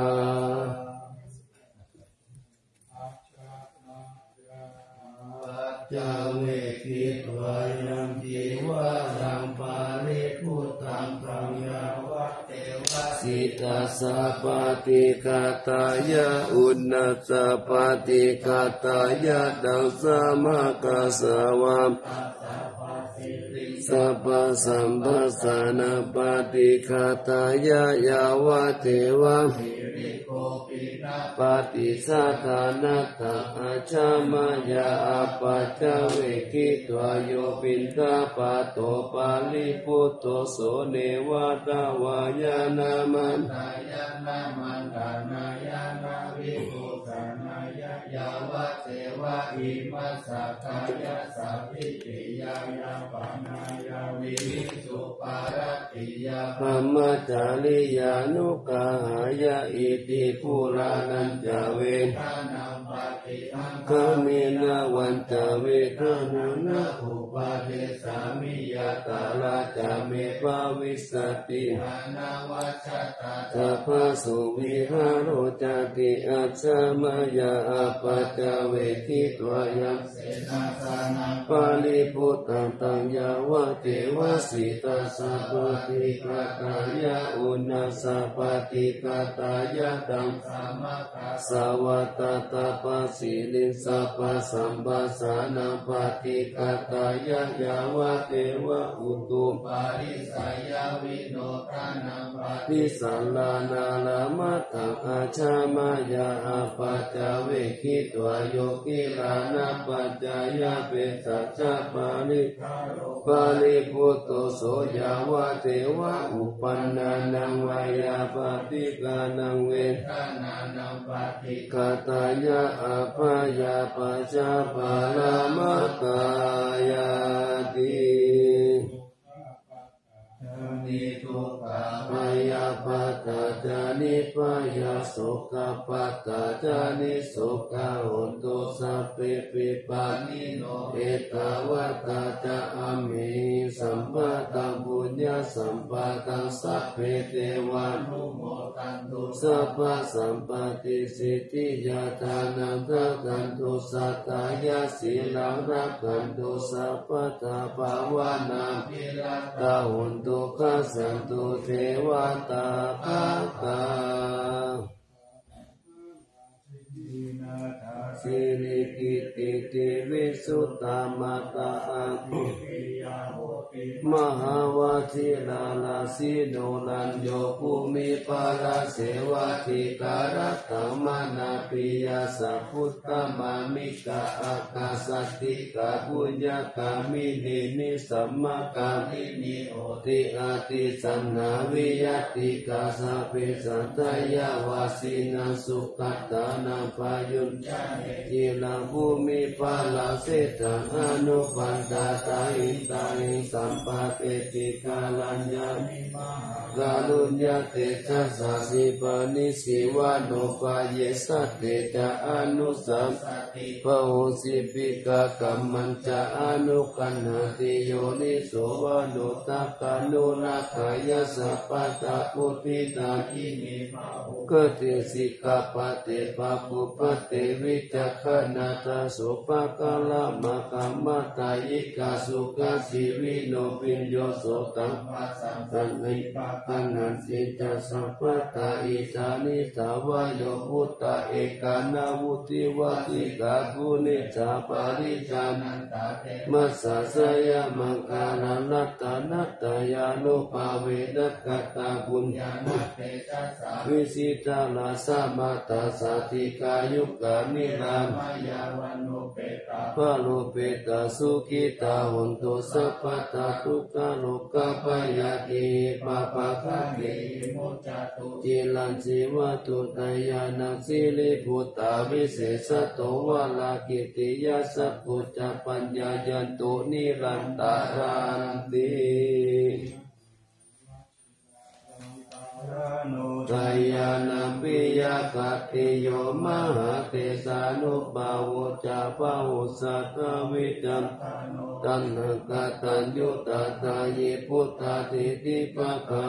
จาเวกิตวายังจีวารังปาริพุทธังตังยาวะเทวะสิตาสัพพติกาตายะอุณนัสสะปฏิกาตายะดังสามากาสวามสัพพสัมปัสสานาปฏิคาตายะยาวะเทวะปฏิสัทธานัตถะอาชามายาอาปัจจเวกิตวาโยปินตาปะโตปาลิพุตโตโสเนวะตาวายานามันนายานามันดานายานาวิปุตานายายาวะเทวะอิมัสสะกายะสัพพิติยายาปานายาวิริสุปารติยาธรรมจาริยานุกาหายะอิติภูรานันจเวทานังปฏิทังคเมนะวันจเวทานังนะอุปาเทสามิยาตาลาจาเมภาวิสติหานาวัชตาสัพพสุวิหารโรจติอัจฉมายาอาปัจจเวทิตวายังเสนาสานังปาลิพุตตังตังยาวะเทวสิตาสัพพิกาตายะอุณนัสสะปฏิกาตายะดังสามกาสวัตตาปัสสิลิสัพพสัมปัสสานังปฏิกาตายะยาวะเทวะอุตุปาริสายาวิโนทานังปฏิสัลลานาลามัตตังอาชามายาอาปัจจเวคิตวโยกิลานาปัจจายาเปสัจจปาลิปาลิพุตโตโสยาวะเทวะอุปันนานังวายาปฏิกานังเวทานานังปฏิกาตายะอาภายาปัจจปาลามกายาตินิทุกขปยาปัตตาจานิปยาโสกปัตตาจานิโสกาโหตุสัพเพปิปานิโนเอตาวะตาจาอามิสัมปะตังปุญญาสัมปะตังสัพเพเทวานุโมทันตุสัพพะสัมปติสิทธิยาทานังทักัน ตุสัตตายาสีลังรักขันตุสัพพตาภาวนาภิรัตตาหุนตุขัสสันตุเทวตาภาคาสิริกิติติวิสุตตามาตาอังมหาวาทิลาลาสิโนลันโยภูมิปาราเสวะติการะตังมานาปิยาสัพพุตตมามิกาอากาสติกาปุญญากามินินิสัมมากามินิโอติอาติสันนาวิยติกาสะเปสัตตยาวาสินังสุขตานังปายุญญาเยจิลาภูมิปาลาเสตังอนุปันตาตาอิตาอิสัมปะเตติกาลัญญากาลุญญาเตชะสาสิปานิสิวานุปาเยสัตเตจะอนุสัมปะโหสิปิกะกัมมันจะอนุกันหติโยนิโสวานุตักานุนาคายะสัพพะตะปุติตาอินิกเตสิกาปะเตปะปุปะเตวิจักขณาตาสุปะกะละมะกัมมะตายิกาสุขสิวิโนปิญโยโสตังตังนิปะกังนันสิจะสัพพะตาอิจานิสาวะโยพุตตะเอกานาวุติวัติกากุณิจาปาริจานันตาเตมัสสะสยามังคาลานัตตานัตตายานุภาเวนัสกัตตาบุญญาณเตจัสสะวิสิตาลาสามาตาสาธิกายุกานิรามายาวันโนเปตาพะโลเปตาสุขิตาหุนตุสัพพะตาทุกขโลกะปยาติปะปะคะเกมุจจตุจิลันจิวะตุตยานังสิริพุตตาวิเศษโตวะลากิติยาสัพพุจจปัญญายันตุนิรันตารันติกายานัมปิยาคัตติโยมหาเตสานุภาวุจาภาวุสัตวิจันตัณหกตัญยุตตาเยพุทธาติติปะคะ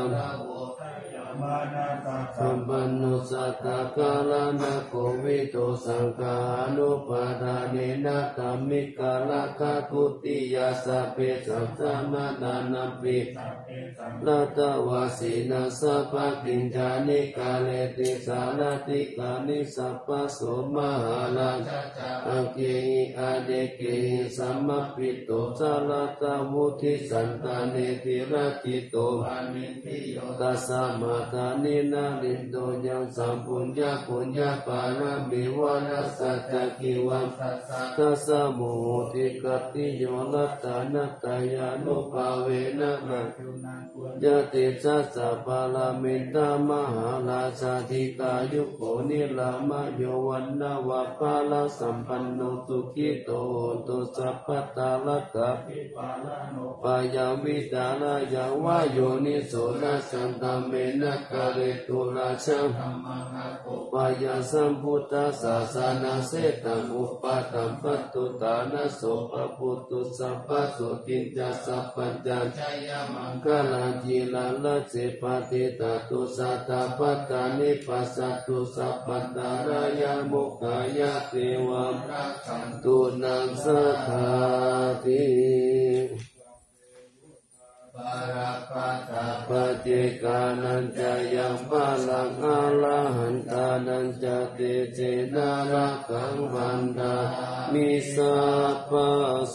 สัมปันโนสัตตะกาลานะโควิโตสังฆานุปาทาเนนะธัมมิกาลคาทุติยาสัพเพสัตตานานานัมปิลัตตวาสีนาสัพพกิญจานิกาเลติสาลติกานิสัพพโสมหาลังอังเกหิอาเดเกหิสัมมปิโตสาลตาวุธิสันตาเนติราจิโตตัสสะมาตานินาลินโตยังสัมปุญญาปุญญาปานามิวานัสสัจกิวังตัสสะโมทิกติโยนัตตานัตตายานุภาเวนะมัจจุนังยะติสัสสะปาลามินตามหาราชาธิกายุโกนิลามะโยวันนาวะปาลาสัมปันโนสุขิโตตุสัพพตาลกะปายาวิดาลายังวายโยนิโสนัสสันตเมนะกะเรตุลาชังปายาสัมพุทธัสสะสานาเสตังอุปาตัมปัตตุตานะโสปะปุตตุสัพพะโสตินจัสสัพพัญจันกาลาจิลาลเสปะติตาตุสัตตะปัตตานิปัสสตุสัพพัตตารายามุขายะเทวะตุนังสัทธาติปาราปัตตาปเจกานันจะยังปะลังอาลาหันตานันจะเตเจนารักขังวันดามิสัพพโส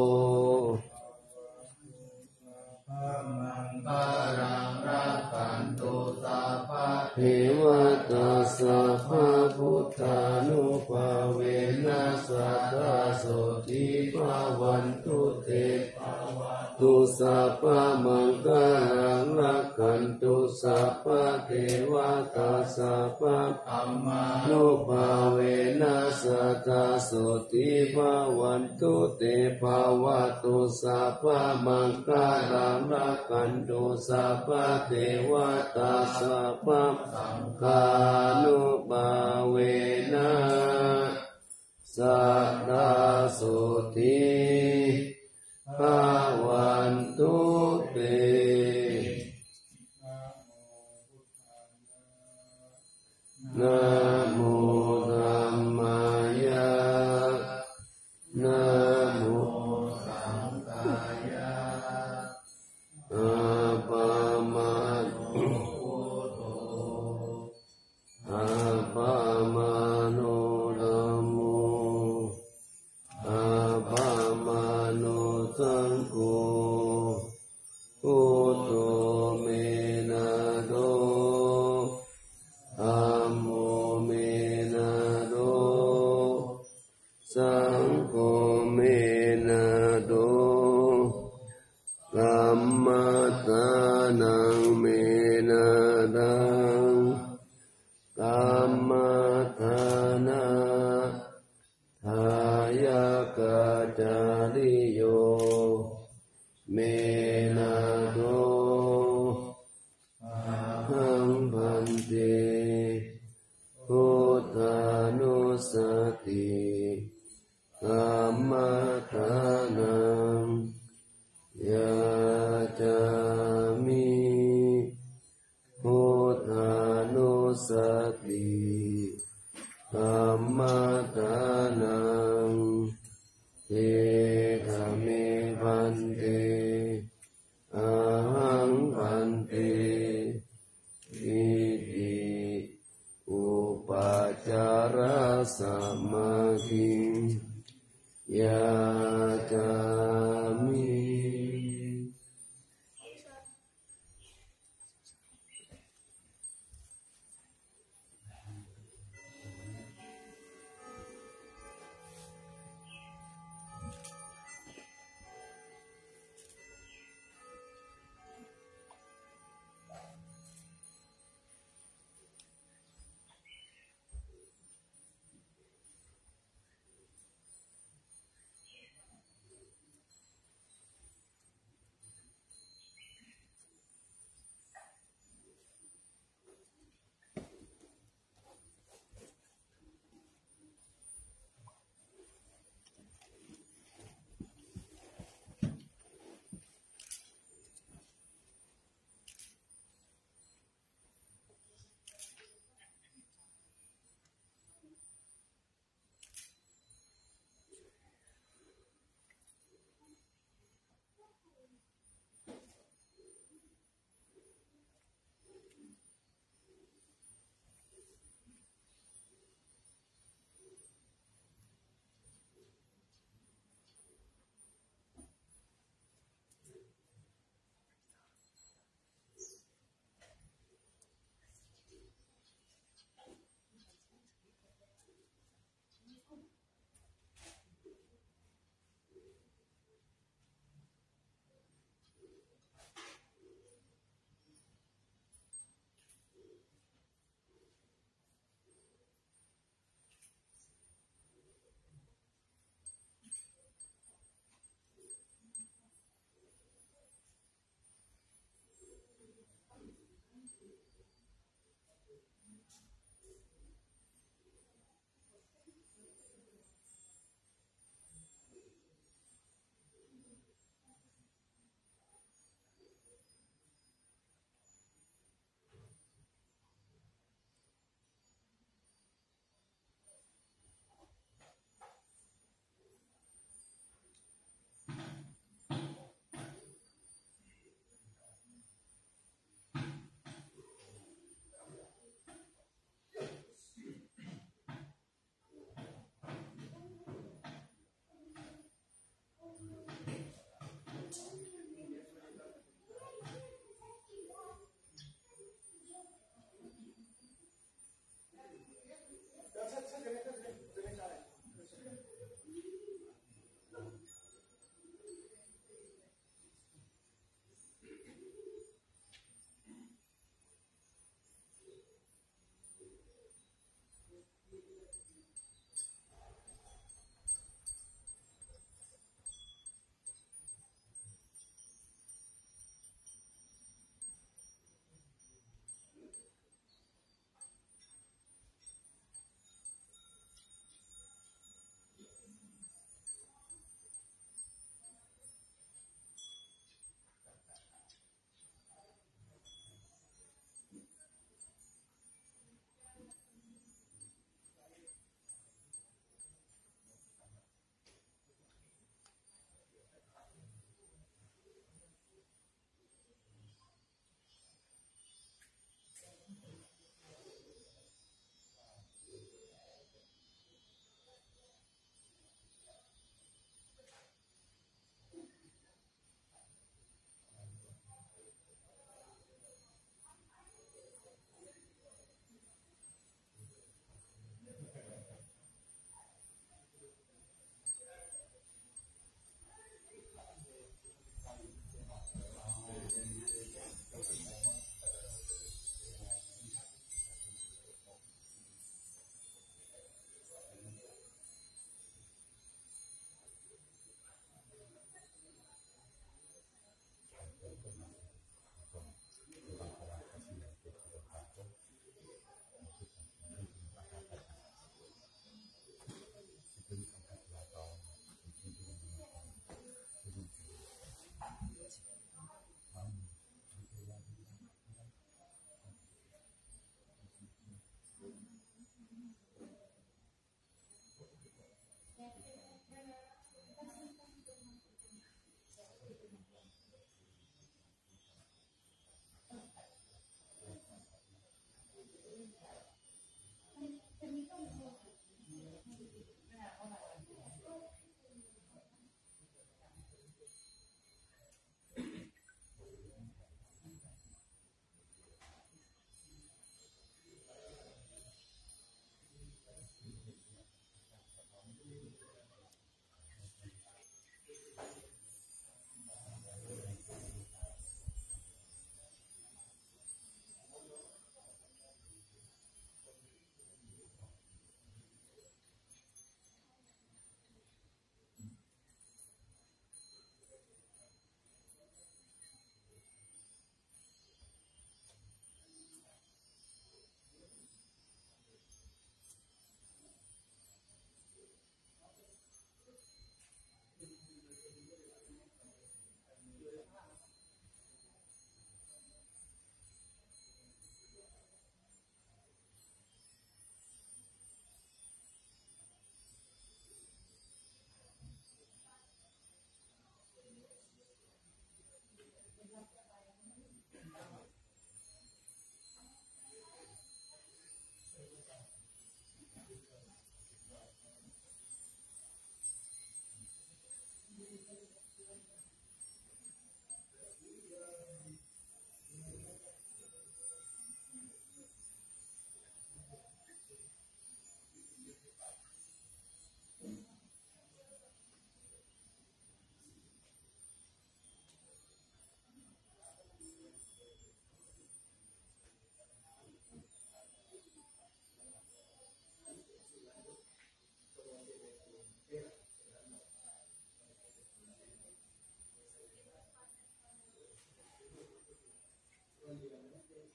ปารังรักขันตุสัพพะเทวตาสัพพะพุทธานุภาเวนัสสะทาโสติภาวันตุเตตุสัพพะมังคลังรักขันตุสัพพะเทวตาสัพพะธัมมานุภาเวนัสสะทาโสติภาวันตุเตภาวะตุสัพพะมังคลังรักขันตุสัพพะเทวตาสัพพะสังฆานุภาเวนะสัทธาโสติภาวันตุเตนะโมธัมมายะนะโมสังฆายะอาปามาโนพุทโธอาปามาโนธัมโมอาปามาโนสังโฆพุทโธเมนะโตธัมโมเมนะโตสังโฆเมนะโตกัมมัฏฐานังเมนะตังกัมมัฏฐานะมิพุทธานุสติธัมมัฏฐานังเอขเมพันเตอะหังพันเตอิติอุปัจจารสัมมาทิยาจามิ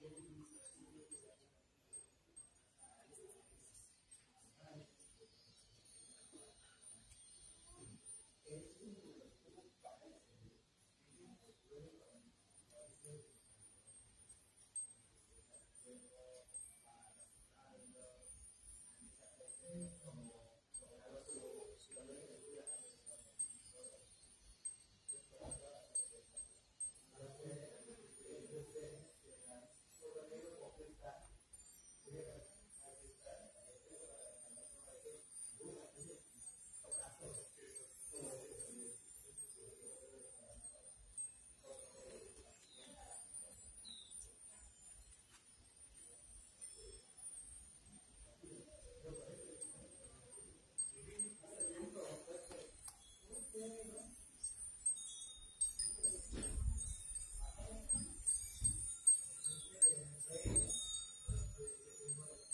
เ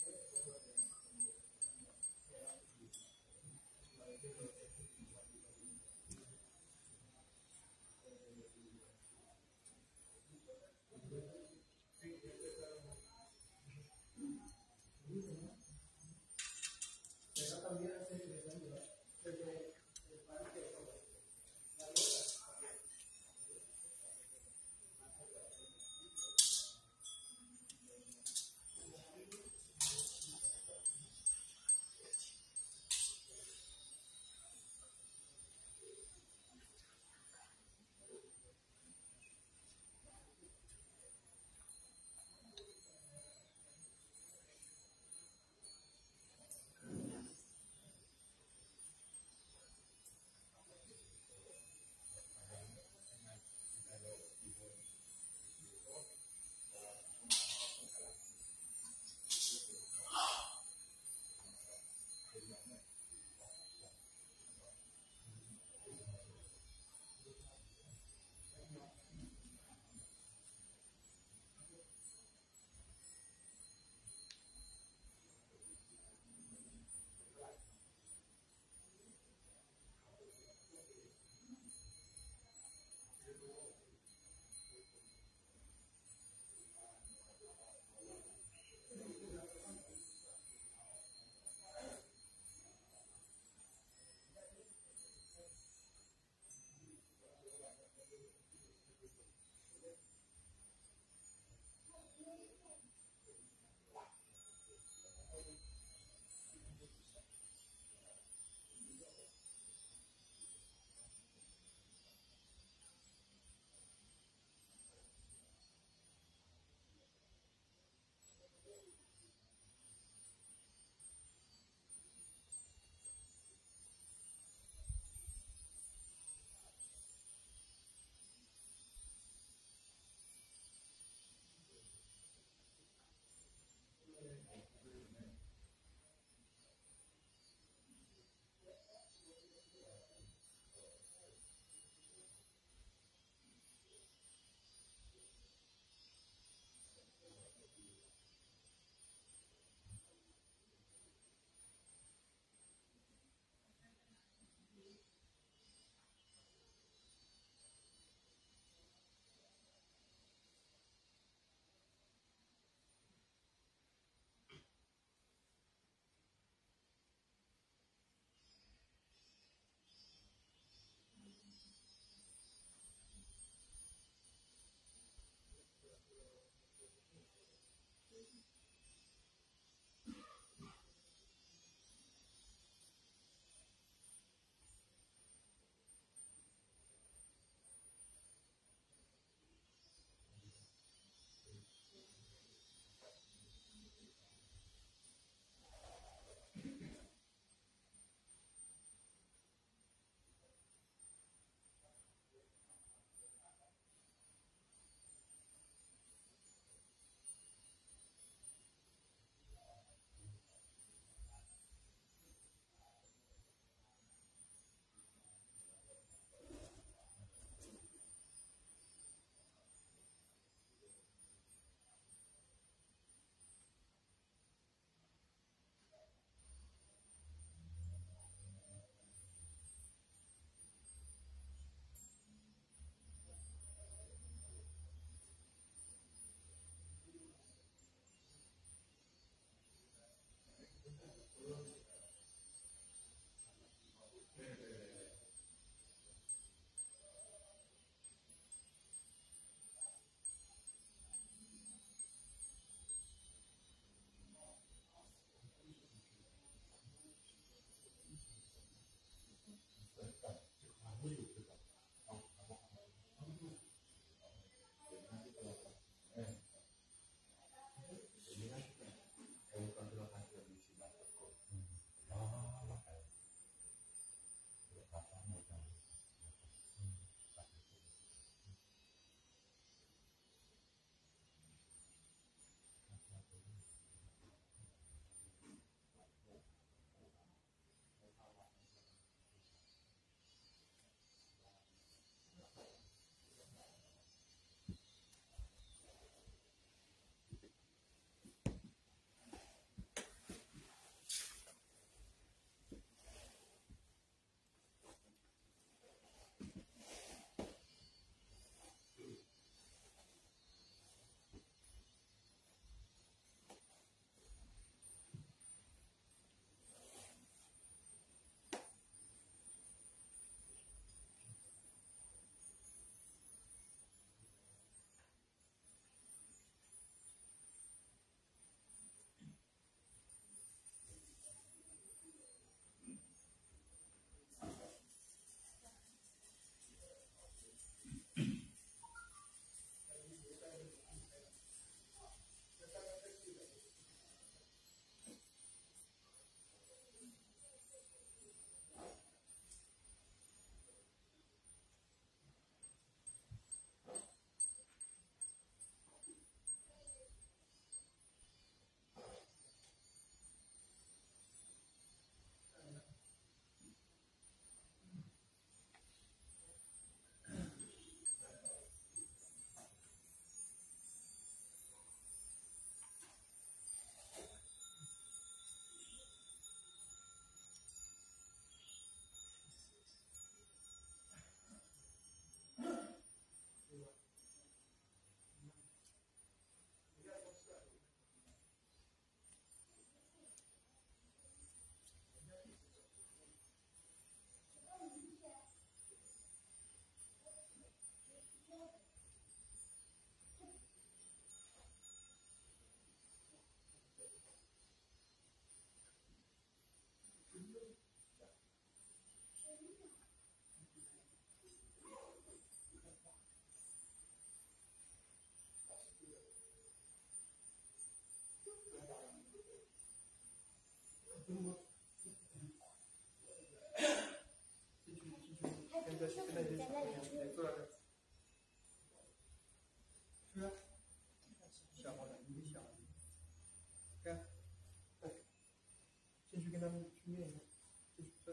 进去跟他们去念一下，就是这，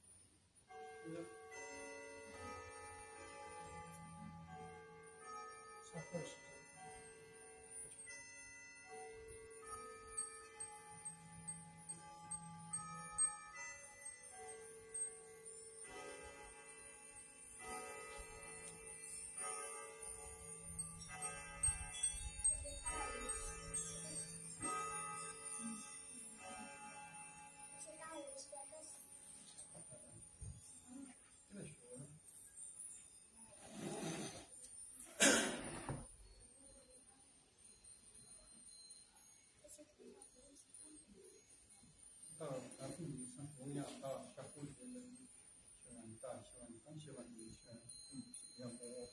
下课时间。到达不以上弘扬到下不学人，希望大希望刚希望你希望嗯怎样的。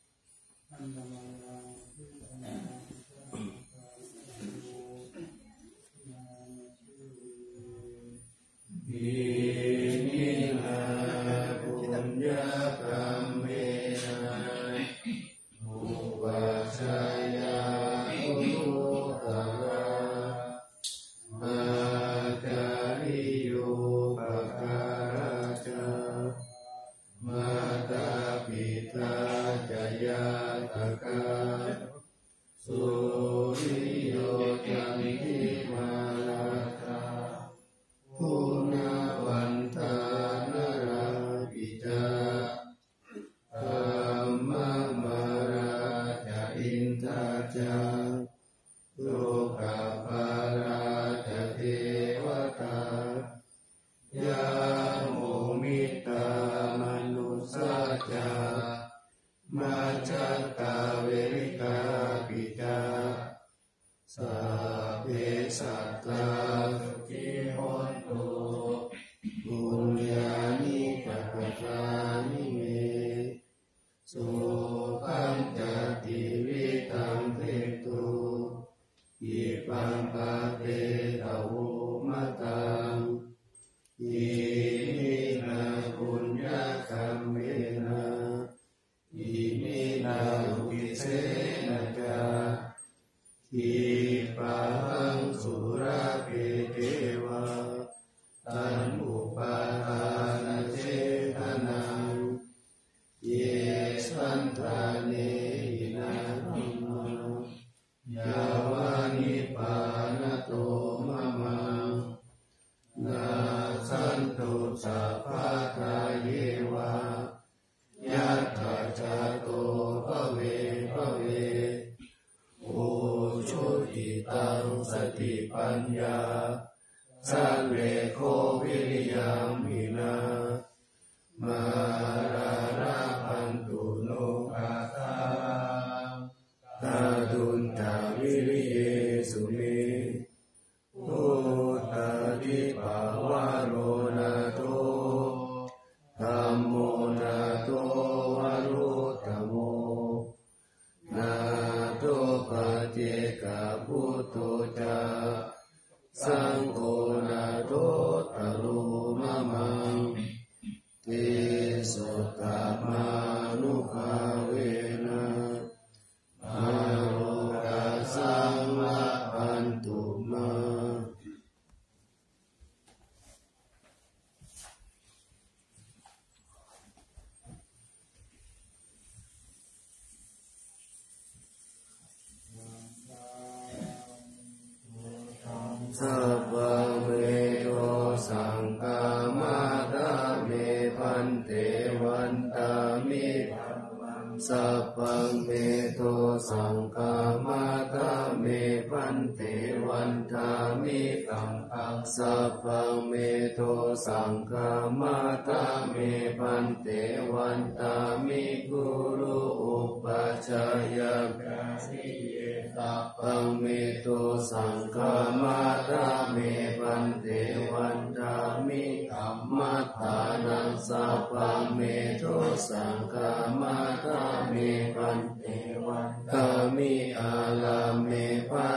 สัพพะเมโทสังฆามาตาเมพันเตวันตามิสัพพังเมโทสังฆามาตาเมพันเตวันตามิกังอังสัพพังเมโทสังฆามาตาเมพันเตวันตามิกุรุอุปัชฌายกานิเยสัพพังเมโทสังฆามาตาเมพันเตวันตามิกัมมัฏฐานังสัพพังเมโทสังฆามาตาเมพันเตวันตามิอาลาเมภัตตา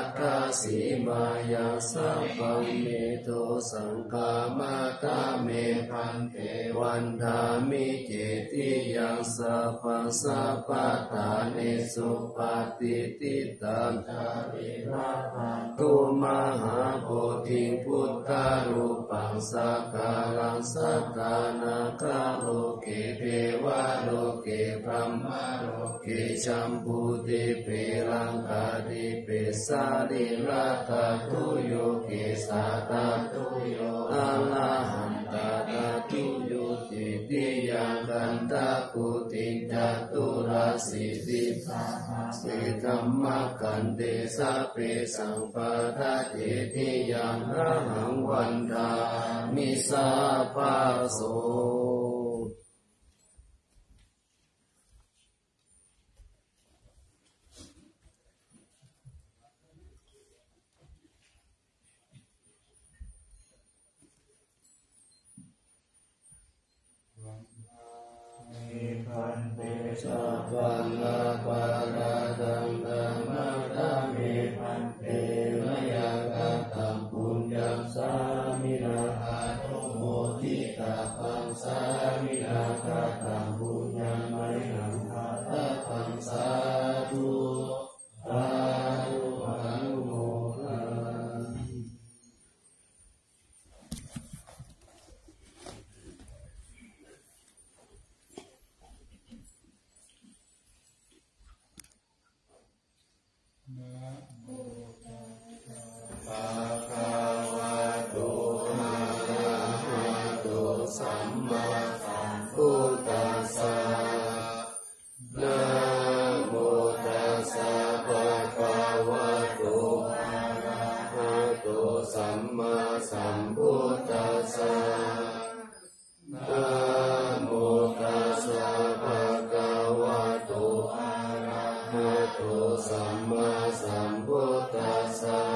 สีมายังสัพพังเมโตสังฆามาตาเมพันเตวันทามิเจติยังสัพพังสัพพะทานิสุปฏิติตังจาริราภันตุมหาโพธิพุทธารูปังสักการังสัตตานาคาโลเกเทวะโลเกพรหมโลเกชัมพูติเปรังกาติเปสาริราตาตุโยเกสาตาตุโยอะระหันตาตาตุโยติติยังกันตากุติจัตุราสิติสัพพะสิธรรมกันเตสะเปสังปะทะเจติยังระหังวันทามิสัพพะโสสัพพังอาปาราตังธัมมังธรรมเมพันเตมยังกัตถังปุญญังสามินาอาโตโมทิตาปังสามินากัตถังปุญญังไมหังคาตาปังสาธุสาธุอนุโมทนาภะคะวะโตอะระหะโตสัมมาสัมพุทธัสสะนะโมตัสสะภะคะวะโตอะระหะโตสัมมาสัมพุทธัสสะนะโมตัสสะภะคะวะโตอะระหะโตสัมมาสัมพุทธัสสะ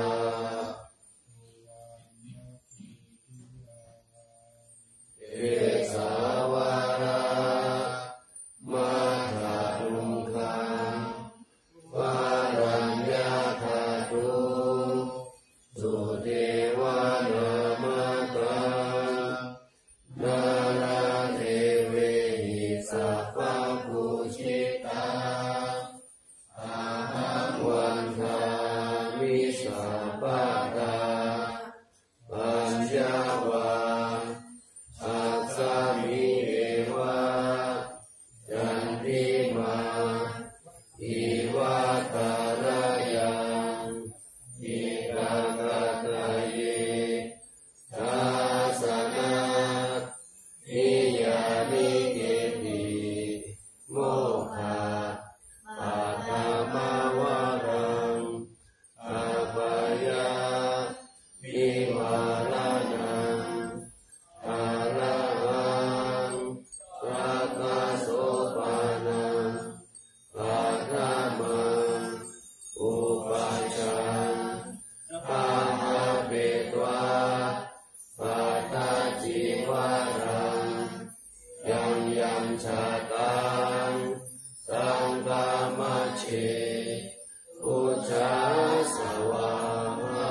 เอสาวาระมัทธารุงคังวารัญญาธาตุสุเทวานามตังนาราเทเวหิสัพพะปุชิตาอาหังวันทามิสัพพะทาปัญญาวาอัสสามิเอวะยันติมาอิวะตาระยังอิรังกัตเยทัสสนะอิยานิเกติโมฆะปัตตมาวารังอัปปยาวิวาลานังอะระหังรัตตโสปานังปัฏฐามังอุปัชฌังอาหาเปตวาปัตตาจิวารังยังยังชาตังสังฆามัชเชอุจจาสวาหา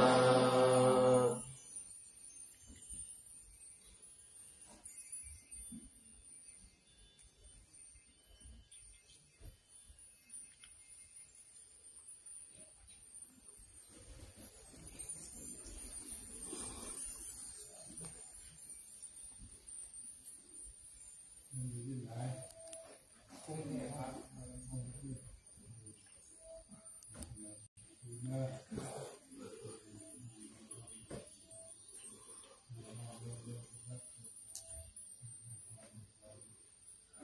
นะ